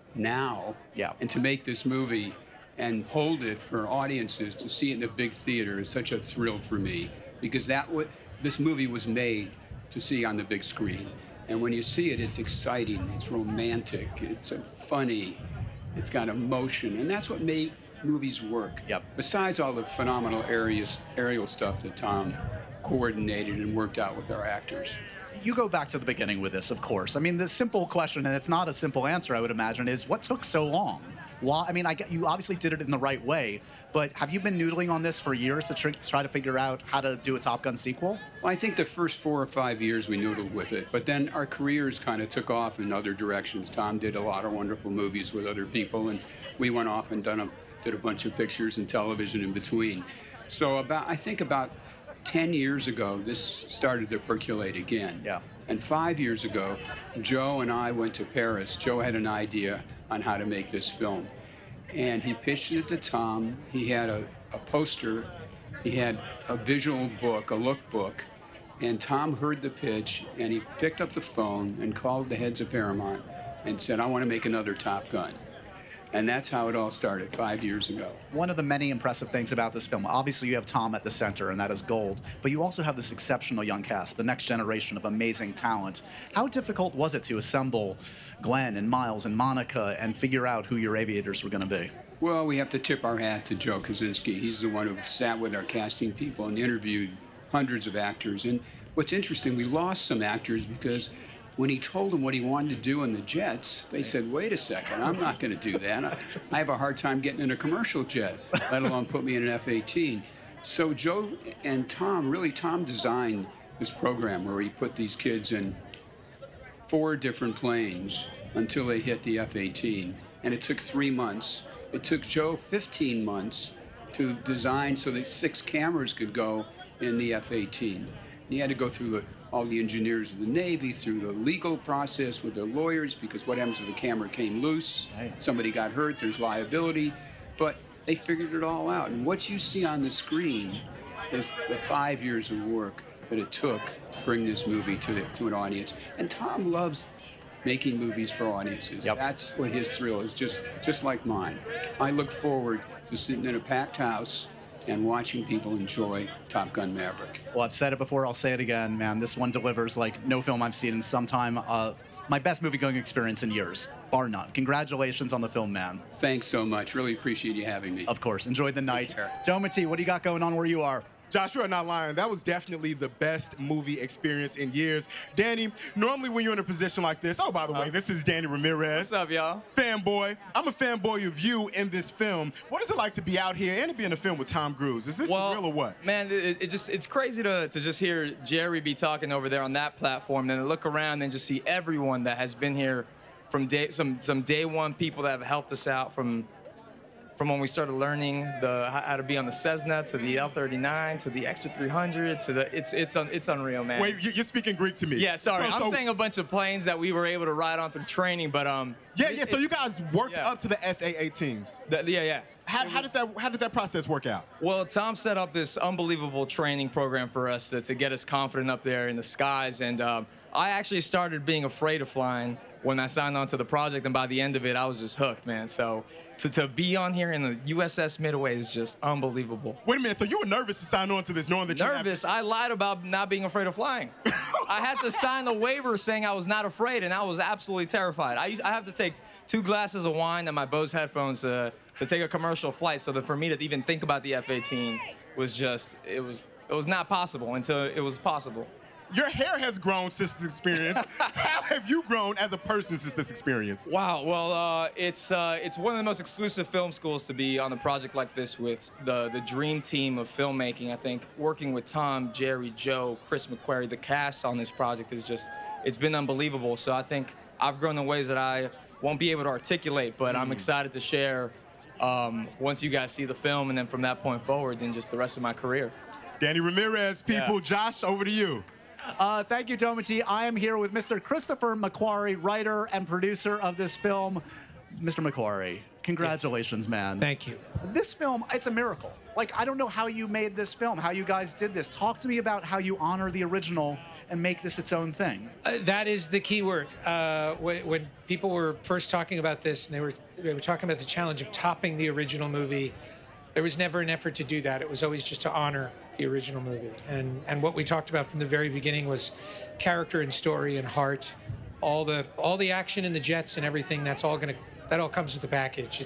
now. Yeah. And to make this movie and hold it for audiences to see it in a big theater is such a thrill for me, because that what this movie was made to see on the big screen. And when you see it, it's exciting, it's romantic, it's uh, funny, it's got emotion, and that's what made movies work. Yep. Besides all the phenomenal areas, aerial stuff that Tom coordinated and worked out with our actors. You go back to the beginning with this, of course. I mean, the simple question, and it's not a simple answer, I would imagine, is what took so long? Why? I mean, I get, you obviously did it in the right way, but have you been noodling on this for years to tr try to figure out how to do a Top Gun sequel? Well, I think the first four or five years we noodled with it, but then our careers kind of took off in other directions. Tom did a lot of wonderful movies with other people, and we went off and done a, did a bunch of pictures and television in between. So about, I think about ten years ago, this started to percolate again. Yeah. And five years ago, Joe and I went to Paris. Joe had an idea on how to make this film. And he pitched it to Tom. He had a, a poster. He had a visual book, a lookbook. And Tom heard the pitch, and he picked up the phone and called the heads of Paramount and said, I want to make another Top Gun. And that's how it all started five years ago. One of the many impressive things about this film, obviously you have Tom at the center, and that is gold, but you also have this exceptional young cast, the next generation of amazing talent. How difficult was it to assemble Glenn and Miles and Monica and figure out who your aviators were going to be? Well, we have to tip our hat to Joe Kosinski. He's the one who sat with our casting people and interviewed hundreds of actors. And what's interesting, we lost some actors because when he told them what he wanted to do in the jets, they said, wait a second, I'm not going to do that. I, I have a hard time getting in a commercial jet, let alone put me in an F eighteen. So Joe and Tom, really Tom designed this program where he put these kids in four different planes until they hit the F eighteen. And it took three months. It took Joe fifteen months to design so that six cameras could go in the F eighteen. And he had to go through the all the engineers of the Navy, through the legal process with their lawyers, because what happens if the camera came loose, somebody got hurt, there's liability. But they figured it all out. And what you see on the screen is the five years of work that it took to bring this movie to, the, to an audience. And Tom loves making movies for audiences. Yep. That's what his thrill is, just, just like mine. I look forward to sitting in a packed house and watching people enjoy Top Gun Maverick. Well, I've said it before, I'll say it again, man. This one delivers like no film I've seen in some time. Uh, my best movie-going experience in years, bar none. Congratulations on the film, man. Thanks so much. Really appreciate you having me. Of course. Enjoy the night. Domity, what do you got going on where you are? Josh, you are not lying. That was definitely the best movie experience in years. Danny, normally when you're in a position like this, oh, by the way, this is Danny Ramirez. What's up, y'all? Fanboy. I'm a fanboy of you in this film. What is it like to be out here and to be in a film with Tom Cruise? Is this well, real or what? Man, it, it just it's crazy to, to just hear Jerry be talking over there on that platform and then look around and just see everyone that has been here from day, some, some day one people that have helped us out from From when we started learning the how to be on the Cessna to the L thirty-nine to the Extra three hundred to the it's it's un, it's unreal, man. Wait, you're speaking Greek to me. Yeah, sorry, So- I'm so- saying a bunch of planes that we were able to ride on through training, but um. Yeah, it- yeah. So you it's- guys worked yeah. up to the F A eighteens. The- yeah, yeah. How, how did that How did that process work out? Well, Tom set up this unbelievable training program for us to, to get us confident up there in the skies, and um, I actually started being afraid of flying when I signed on to the project, and by the end of it, I was just hooked, man. So to, to be on here in the U S S Midway is just unbelievable. Wait a minute. So you were nervous to sign on to this, knowing that you Nervous? I lied about not being afraid of flying. I had to sign the waiver saying I was not afraid, and I was absolutely terrified. I used, I have to take two glasses of wine and my Bose headphones to, to take a commercial flight, so that for me to even think about the F eighteen was just, it was, it was not possible until it was possible. Your hair has grown since this experience. How have you grown as a person since this experience? Wow. Well, uh, it's uh, it's one of the most exclusive film schools to be on a project like this with the the dream team of filmmaking. I think working with Tom, Jerry, Joe, Chris McQuarrie, the cast on this project is just it's been unbelievable. So I think I've grown in ways that I won't be able to articulate, but mm. I'm excited to share um, once you guys see the film, and then from that point forward, then just the rest of my career. Danny Ramirez, people. Yeah. Josh, over to you. Uh, thank you, Domity. I am here with Mister Christopher McQuarrie, writer and producer of this film. Mister McQuarrie, congratulations, yes. man. Thank you. This film, it's a miracle. Like, I don't know how you made this film, how you guys did this. Talk to me about how you honor the original and make this its own thing. Uh, that is the key word. Uh, when, when people were first talking about this, and they were, they were talking about the challenge of topping the original movie, there was never an effort to do that. It was always just to honor the original movie. And and what we talked about from the very beginning was character and story and heart. All the all the action in the jets and everything, that's all gonna that all comes with the package. It's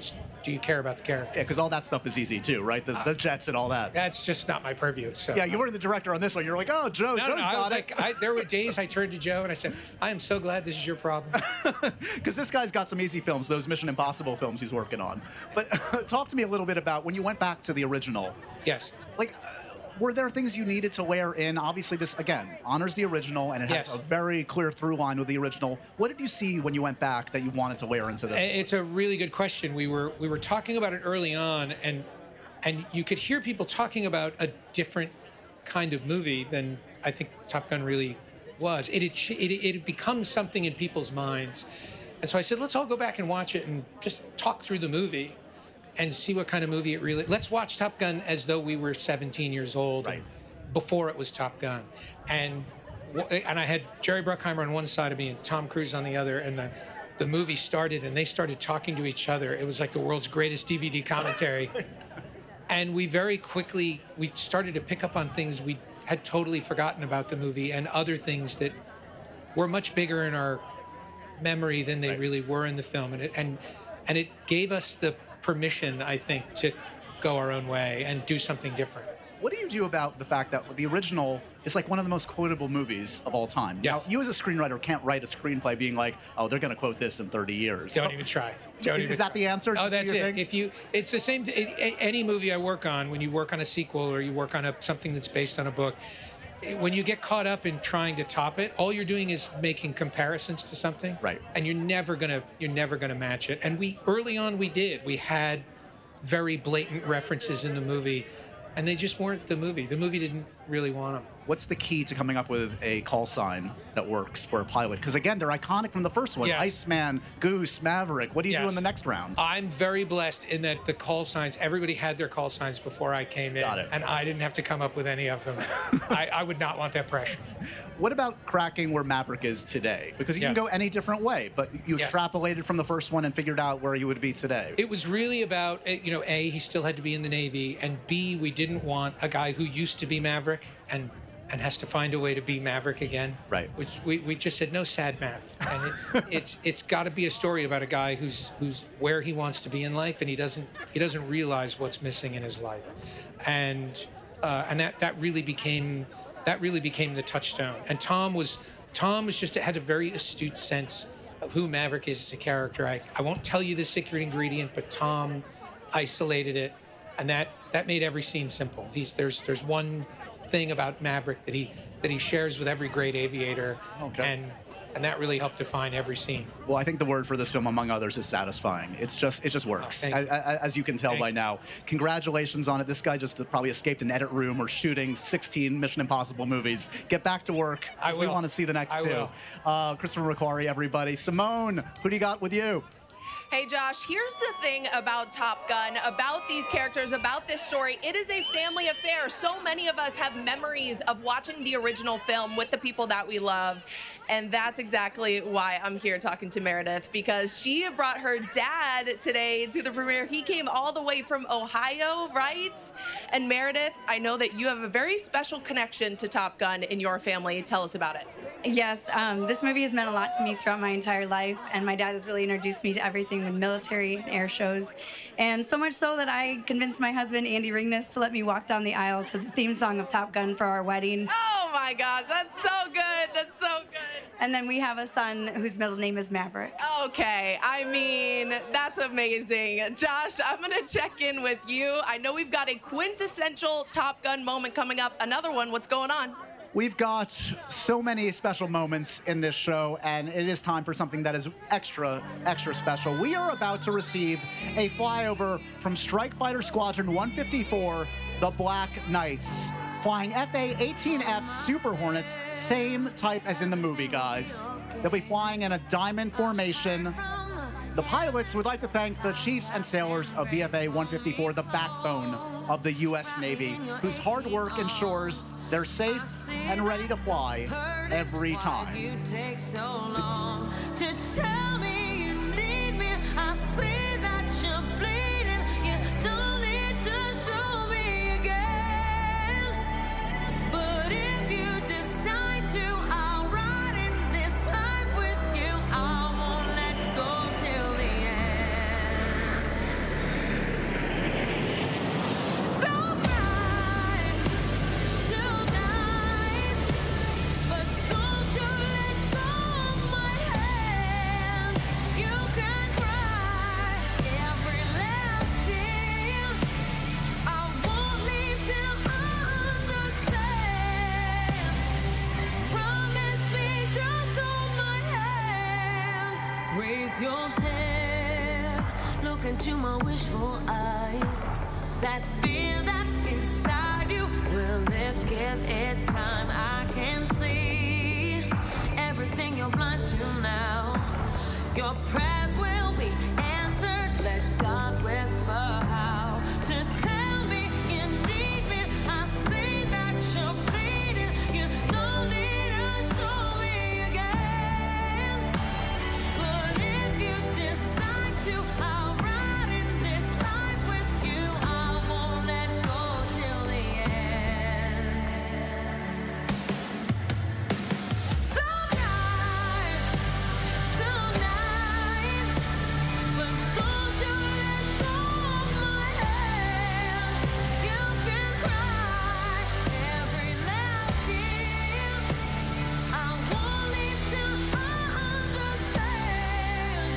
do you care about the character? Yeah, because all that stuff is easy too, right? The, the jets and all that. That's just not my purview. So. Yeah, you were the director on this one. You're like, oh, Joe, No, Joe's no, I got was it. like, I, there were days I turned to Joe and I said, I am so glad this is your problem. Because this guy's got some easy films, those Mission Impossible films he's working on. But talk to me a little bit about when you went back to the original. Yes. Like, uh, were there things you needed to wear in? Obviously, this, again, honors the original, and it Yes. has a very clear through line with the original. What did you see when you went back that you wanted to wear into this? It's a really good question. We were we were talking about it early on, and and you could hear people talking about a different kind of movie than I think Top Gun really was. It had, it, it had become something in people's minds. And so I said, let's all go back and watch it and just talk through the movie and see what kind of movie it really... Let's watch Top Gun as though we were seventeen years old right. before it was Top Gun. And and I had Jerry Bruckheimer on one side of me and Tom Cruise on the other, and the, the movie started and they started talking to each other. It was like the world's greatest D V D commentary. And we very quickly, we started to pick up on things we had totally forgotten about the movie and other things that were much bigger in our memory than they right. really were in the film. And it, and, and it gave us the permission, I think, to go our own way and do something different. What do you do about the fact that the original is like one of the most quotable movies of all time? Yeah. Now, you as a screenwriter can't write a screenplay being like, oh, they're going to quote this in thirty years. Don't even try. Don't is even that try. the answer? Oh, Just that's do it. your thing? If you, it's the same. Th- any movie I work on, when you work on a sequel or you work on a, something that's based on a book, when you get caught up in trying to top it, all you're doing is making comparisons to something. Right. And you're never gonna, you're never gonna match it. And we early on we did. We had very blatant references in the movie, and they just weren't the movie. The movie didn't really want them. What's the key to coming up with a call sign that works for a pilot? Because again, they're iconic from the first one. Yes. Iceman, Goose, Maverick. What do you Yes. do in the next round? I'm very blessed in that the call signs, everybody had their call signs before I came in. Got it. And I didn't have to come up with any of them. I, I would not want that pressure. What about cracking where Maverick is today? Because you Yeah. can go any different way, but you Yes. extrapolated from the first one and figured out where you would be today. It was really about, eh, you know, A, he still had to be in the Navy, and B, we didn't want a guy who used to be Maverick and and has to find a way to be Maverick again. Right. Which we, we just said no sad Mav. And it, it's it's got to be a story about a guy who's who's where he wants to be in life, and he doesn't he doesn't realize what's missing in his life, and uh, and that that really became that really became the touchstone. And Tom was Tom was just had a very astute sense of who Maverick is as a character. I I won't tell you the secret ingredient, but Tom isolated it, and that that made every scene simple. He's there's there's one thing about Maverick that he that he shares with every great aviator, Okay. and and that really helped define every scene. Well, I think the word for this film, among others, is satisfying. It's just, it just works, Oh, thank as, you. as you can tell Thank by you. now. Congratulations on it. This guy just probably escaped an edit room or shooting sixteen Mission Impossible movies. Get back to work, I because we will. want to see the next I two. will. Uh, Christopher McQuarrie, everybody. Simone, who do you got with you? Hey, Josh, here's the thing about Top Gun, about these characters, about this story. It is a family affair. So many of us have memories of watching the original film with the people that we love. And that's exactly why I'm here talking to Meredith, because she brought her dad today to the premiere. He came all the way from Ohio, right? And Meredith, I know that you have a very special connection to Top Gun in your family. Tell us about it. Yes, um, this movie has meant a lot to me throughout my entire life, and my dad has really introduced me to everything with military and air shows, and so much so that I convinced my husband, Andy Ringness, to let me walk down the aisle to the theme song of Top Gun for our wedding. Oh my gosh, that's so good. That's so good. And then we have a son whose middle name is Maverick. Okay, I mean, that's amazing. Josh, I'm gonna check in with you. I know we've got a quintessential Top Gun moment coming up. Another one, what's going on? We've got so many special moments in this show, and it is time for something that is extra, extra special. We are about to receive a flyover from Strike Fighter Squadron one fifty-four, the Black Knights, flying F A eighteen F Super Hornets, same type as in the movie, guys. They'll be flying in a diamond formation. The pilots would like to thank the chiefs and sailors of V F A one fifty-four, the backbone of the U S Navy, whose hard work ensures they're safe and ready to fly every time. You take so long to tell me you need me. I see that you're bleeding. You don't need to show me again. But if you decide to, I'll ride in this life with you. I won't let go till the end. look into my wishful eyes. That fear that's inside you will lift, give it time. I can see everything you're blind to now. Your prayers will be answered. Let God whisper how to tell me you need me. I see that you're bleeding. You don't need to show me again. But if you decide to, I'll ride in this life with you. I won't let go till the end. So tonight, tonight, but don't you let go of my hand. You can cry every last tear. I won't leave till I understand.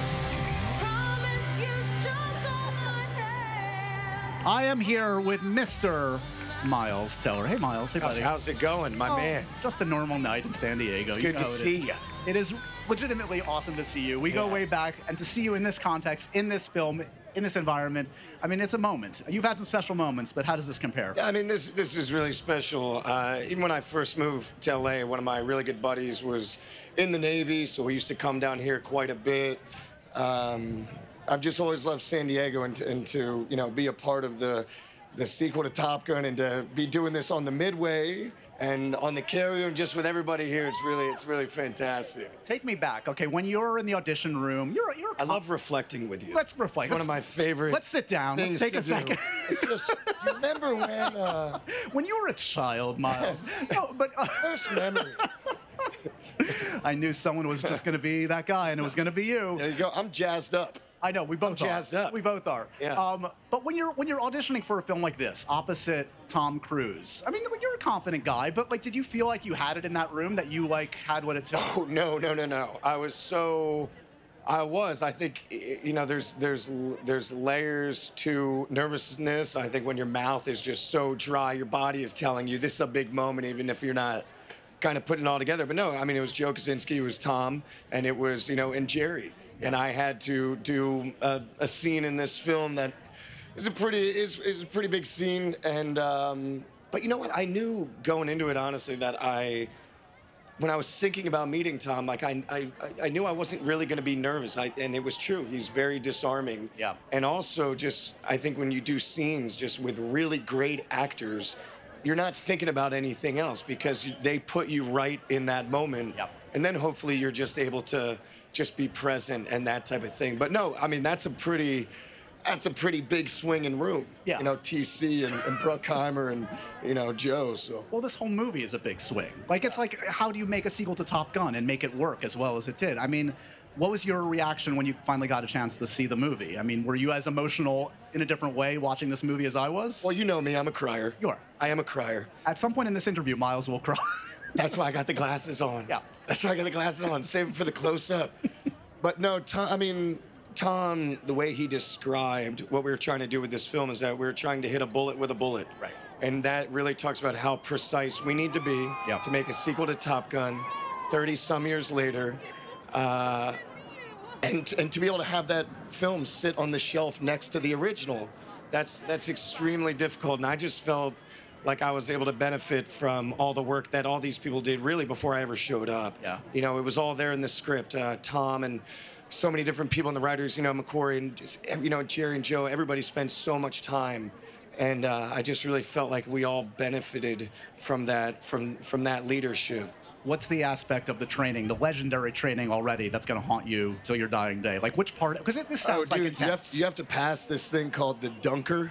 Promise you just hold my hand. I am here with Mister Miles Teller. Hey, Miles. Hey, How's, buddy. how's it going, my Oh, man? Just a normal night in San Diego. It's You good to know it see is. ya. It is legitimately awesome to see you. We go Yeah. way back, and to see you in this context, in this film, in this environment, I mean, it's a moment. You've had some special moments, but how does this compare? Yeah, I mean, this this is really special. Uh, even when I first moved to L A, one of my really good buddies was in the Navy, so we used to come down here quite a bit. Um, I've just always loved San Diego, and to, and to you know be a part of the the sequel to Top Gun, and to be doing this on the Midway and on the carrier, and just with everybody here, it's really it's really fantastic. Take me back. Okay, when you're in the audition room, you're you're. I love reflecting with you. Let's reflect. It's one of my favorite. Let's sit down. Let's things take to a do. second. It's just. Do you remember when? Uh, when you were a child, Miles. No, but uh, first memory. I knew someone was just going to be that guy, and it was going to be you. There you go. I'm jazzed up. I know we both I'm are. jazzed up. We both are. Yeah. Um, but when you're when you're auditioning for a film like this, opposite Tom Cruise, I mean, like, you're a confident guy, but like, did you feel like you had it in that room, that you like had what it took? Oh no, no, no, no. I was so. I was. I think you know. There's there's there's layers to nervousness. I think when your mouth is just so dry, your body is telling you this is a big moment, even if you're not kind of putting it all together. But no, I mean, it was Joe Kosinski, it was Tom, and it was you know, and Jerry. And I had to do a, a scene in this film that is a pretty is, is a pretty big scene. And um, but you know what? I knew going into it honestly that I, when I was thinking about meeting Tom, like I I, I knew I wasn't really going to be nervous. I, and it was true. He's very disarming. Yeah. And also just I think when you do scenes just with really great actors, you're not thinking about anything else because you, they put you right in that moment. Yep. And then hopefully you're just able to just be present and that type of thing. But no, I mean, that's a pretty, that's a pretty big swinging room. Yeah. You know, T C and, and Bruckheimer and, you know, Joe, so. Well, this whole movie is a big swing. Like, it's like, how do you make a sequel to Top Gun and make it work as well as it did? I mean, what was your reaction when you finally got a chance to see the movie? I mean, were you as emotional in a different way watching this movie as I was? Well, you know me, I'm a crier. You are. I am a crier. At some point in this interview, Miles will cry. That's why I got the glasses on. Yeah. That's why I got the glasses on. Save it for the close-up. But no, Tom, I mean, Tom, the way he described what we were trying to do with this film is that we were trying to hit a bullet with a bullet. Right. And that really talks about how precise we need to be Yep. to make a sequel to Top Gun thirty some years later. Uh, and, and to be able to have that film sit on the shelf next to the original, that's, that's extremely difficult. And I just felt like I was able to benefit from all the work that all these people did really before I ever showed up. Yeah. You know, it was all there in the script. Uh, Tom and so many different people and the writers, you know, McQuarrie and just, you know, Jerry and Joe, everybody spent so much time. And uh, I just really felt like we all benefited from that, from, from that leadership. What's the aspect of the training, the legendary training already, that's going to haunt you till your dying day? Like, which part? Because this sounds oh, like dude, intense. you have, you have to pass this thing called the dunker,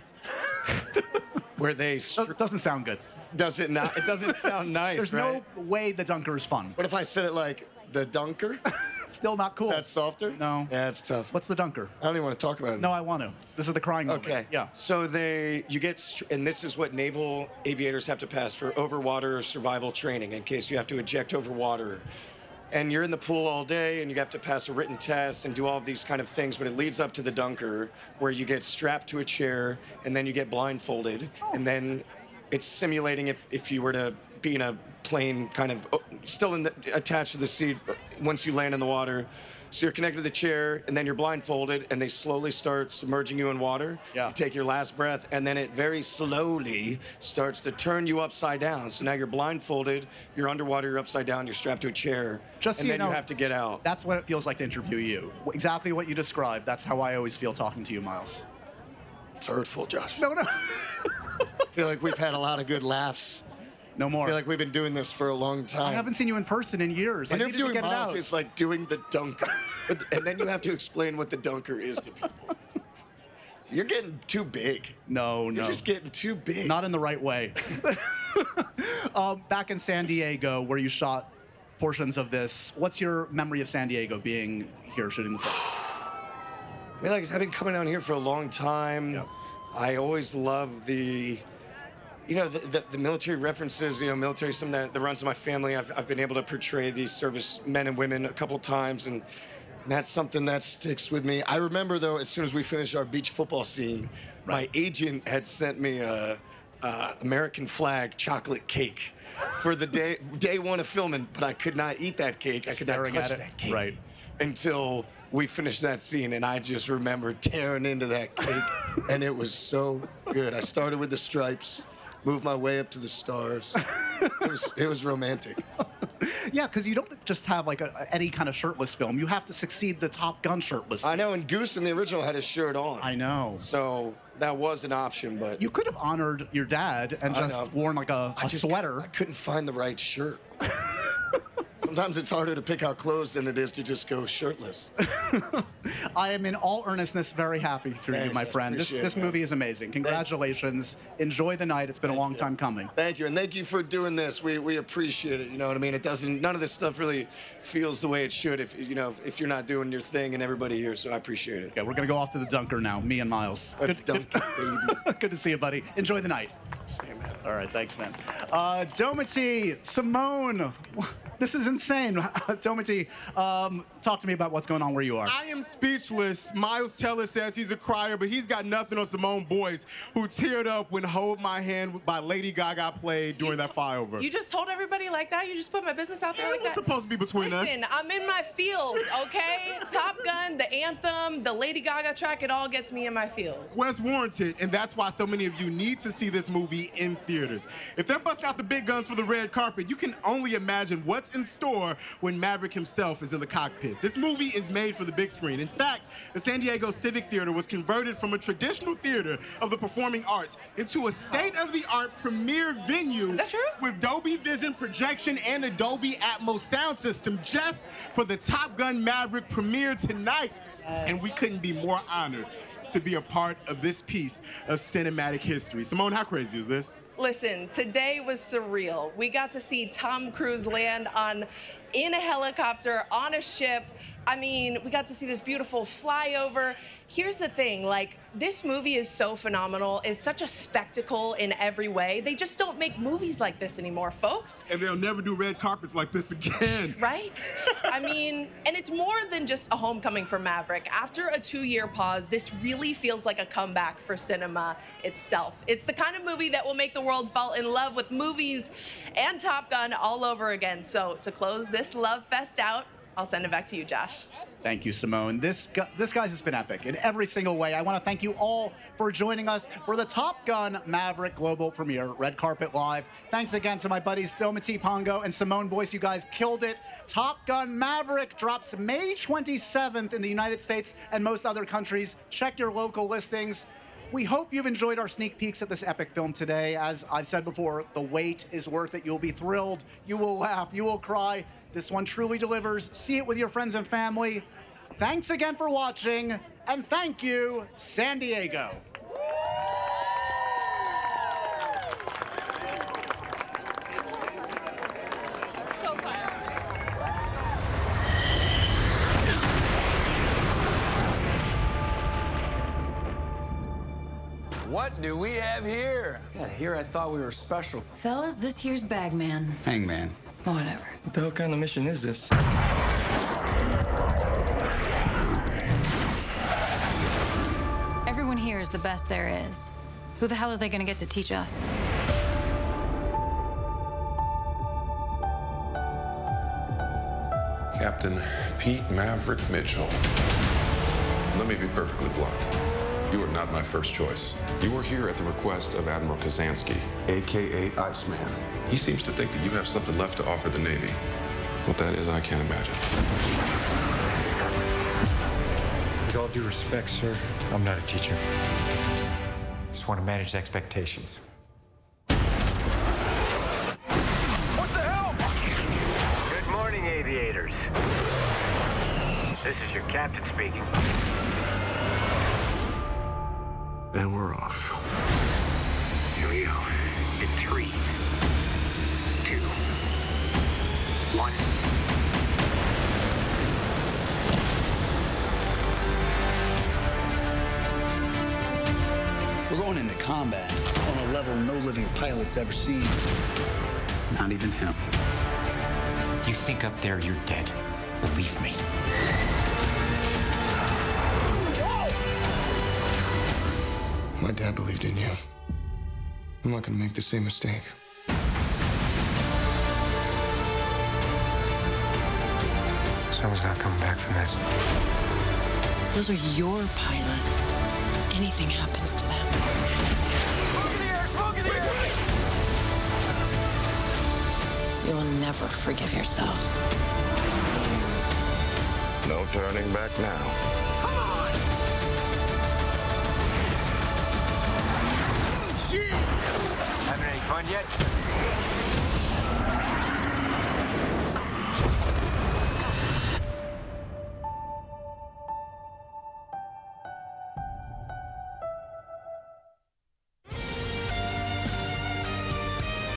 where they... That doesn't sound good. Does it not? It doesn't sound nice, There's right? no way the dunker is fun. What if I said it like the dunker? Still not cool. Is that softer? No. Yeah, it's tough. What's the dunker? I don't even want to talk about it. No, I want to. This is the crying moment. Okay. Yeah. So they, you get, str- and this is what naval aviators have to pass for overwater survival training in case you have to eject over water. And you're in the pool all day and you have to pass a written test and do all of these kind of things, but it leads up to the dunker where you get strapped to a chair and then you get blindfolded. Oh. And then it's simulating if, if you were to be in a plane kind of oh, still in the, attached to the seat once you land in the water. So you're connected to the chair, and then you're blindfolded, and they slowly start submerging you in water. Yeah. You take your last breath, and then it very slowly starts to turn you upside down. So now you're blindfolded, you're underwater, you're upside down, you're strapped to a chair, Just so and you then know, you have to get out. That's what it feels like to interview you. Exactly what you described. That's how I always feel talking to you, Miles. It's hurtful, Josh. No, no. I feel like we've had a lot of good laughs. No more. I feel like we've been doing this for a long time. I haven't seen you in person in years. I needed to Interviewing get it Miles out. is like doing the dunker. And then you have to explain what the dunker is to people. You're getting too big. No, no. You're just getting too big. Not in the right way. um, back in San Diego, where you shot portions of this, what's your memory of San Diego being here shooting the film? I mean, like, I've been coming down here for a long time. Yep. I always love the, you know, the, the, the military references, you know, military is something that, that runs in my family. I've, I've been able to portray these service men and women a couple times, and that's something that sticks with me. I remember, though, as soon as we finished our beach football scene, right. my agent had sent me a, a American flag chocolate cake for the day day one of filming, but I could not eat that cake. I could not touch that cake. Right. Until we finished that scene, and I just remember tearing into that cake, and it was so good. I started with the stripes, moved my way up to the stars. It was, it was romantic. Yeah, because you don't just have like a, any kind of shirtless film. You have to succeed the Top Gun shirtless. I know, and Goose in the original had his shirt on. I know. So that was an option, but... You could have honored your dad and I just know. worn like a, I a just- sweater. I couldn't find the right shirt. Sometimes it's harder to pick out clothes than it is to just go shirtless. I am in all earnestness very happy for you, Thanks, my I friend. This, appreciate this it, man. movie is amazing. Congratulations. Enjoy the night. It's been a long time coming. Thank you, and thank you for doing this. We we appreciate it. You know what I mean? It doesn't. None of this stuff really feels the way it should if you know if, if you're not doing your thing and everybody here. So I appreciate it. Yeah, we're gonna go off to the dunker now. Me and Miles. Let's good, dunk it, good, good to see you, buddy. Enjoy the night. Same, man. All right, thanks, man. Uh, Domity, Simone. This is insane. Domity, um, talk to me about what's going on where you are. I am speechless. Miles Teller says he's a crier, but he's got nothing on Simone Boyce, who teared up when Hold My Hand by Lady Gaga played during that flyover. You just told everybody like that? You just put my business out there Yeah, like it was that? supposed to be between us. Listen, I'm in my feels, okay? Top Gun, the anthem, the Lady Gaga track, it all gets me in my feels. Well, it's warranted, and that's why so many of you need to see this movie in theaters. If they're busting out the big guns for the red carpet, you can only imagine what's in store when Maverick himself is in the cockpit. This movie is made for the big screen. In fact, the San Diego Civic Theater was converted from a traditional theater of the performing arts into a state-of-the-art premiere venue. Is that true? With Dolby Vision projection and a Dolby Atmos sound system just for the Top Gun Maverick premiere tonight. And we couldn't be more honored to be a part of this piece of cinematic history. Simone, how crazy is this? Listen, today was surreal. We got to see Tom Cruise land on in a helicopter, on a ship. I mean, we got to see this beautiful flyover. Here's the thing, like, this movie is so phenomenal. It's such a spectacle in every way. They just don't make movies like this anymore, folks. And they'll never do red carpets like this again. Right? I mean, and it's more than just a homecoming for Maverick. After a two-year pause, this really feels like a comeback for cinema itself. It's the kind of movie that will make the world fall in love with movies and Top Gun all over again. So to close this love fest out, I'll send it back to you, Josh. Thank you, Simone. This, gu this guys has been epic in every single way. I want to thank you all for joining us for the Top Gun Maverick Global Premiere, Red Carpet Live. Thanks again to my buddies Domity Pongo and Simone Boyce. You guys killed it. Top Gun Maverick drops May twenty-seventh in the United States and most other countries. Check your local listings. We hope you've enjoyed our sneak peeks at this epic film today. As I've said before, the wait is worth it. You'll be thrilled. You will laugh. You will cry. This one truly delivers. See it with your friends and family. Thanks again for watching, and thank you, San Diego. What do we have here? God, here I thought we were special. Fellas, this here's Bagman. Hangman. Whatever. What the hell kind of mission is this? Everyone here is the best there is. Who the hell are they gonna get to teach us? Captain Pete Maverick Mitchell. Let me be perfectly blunt. You are not my first choice. You are here at the request of Admiral Kazansky, A K A Iceman. He seems to think that you have something left to offer the Navy. What that is, I can't imagine. With all due respect, sir, I'm not a teacher. Just want to manage expectations. What the hell? Good morning, aviators. This is your captain speaking. And we're off. Here we go. In three, two, one. We're going into combat on a level no living pilot's ever seen. Not even him. You think up there you're dead. Believe me. My dad believed in you. I'm not gonna make the same mistake. Someone's not coming back from this. Those are your pilots. Anything happens to them. You'll never forgive yourself. No turning back now. Having any fun yet?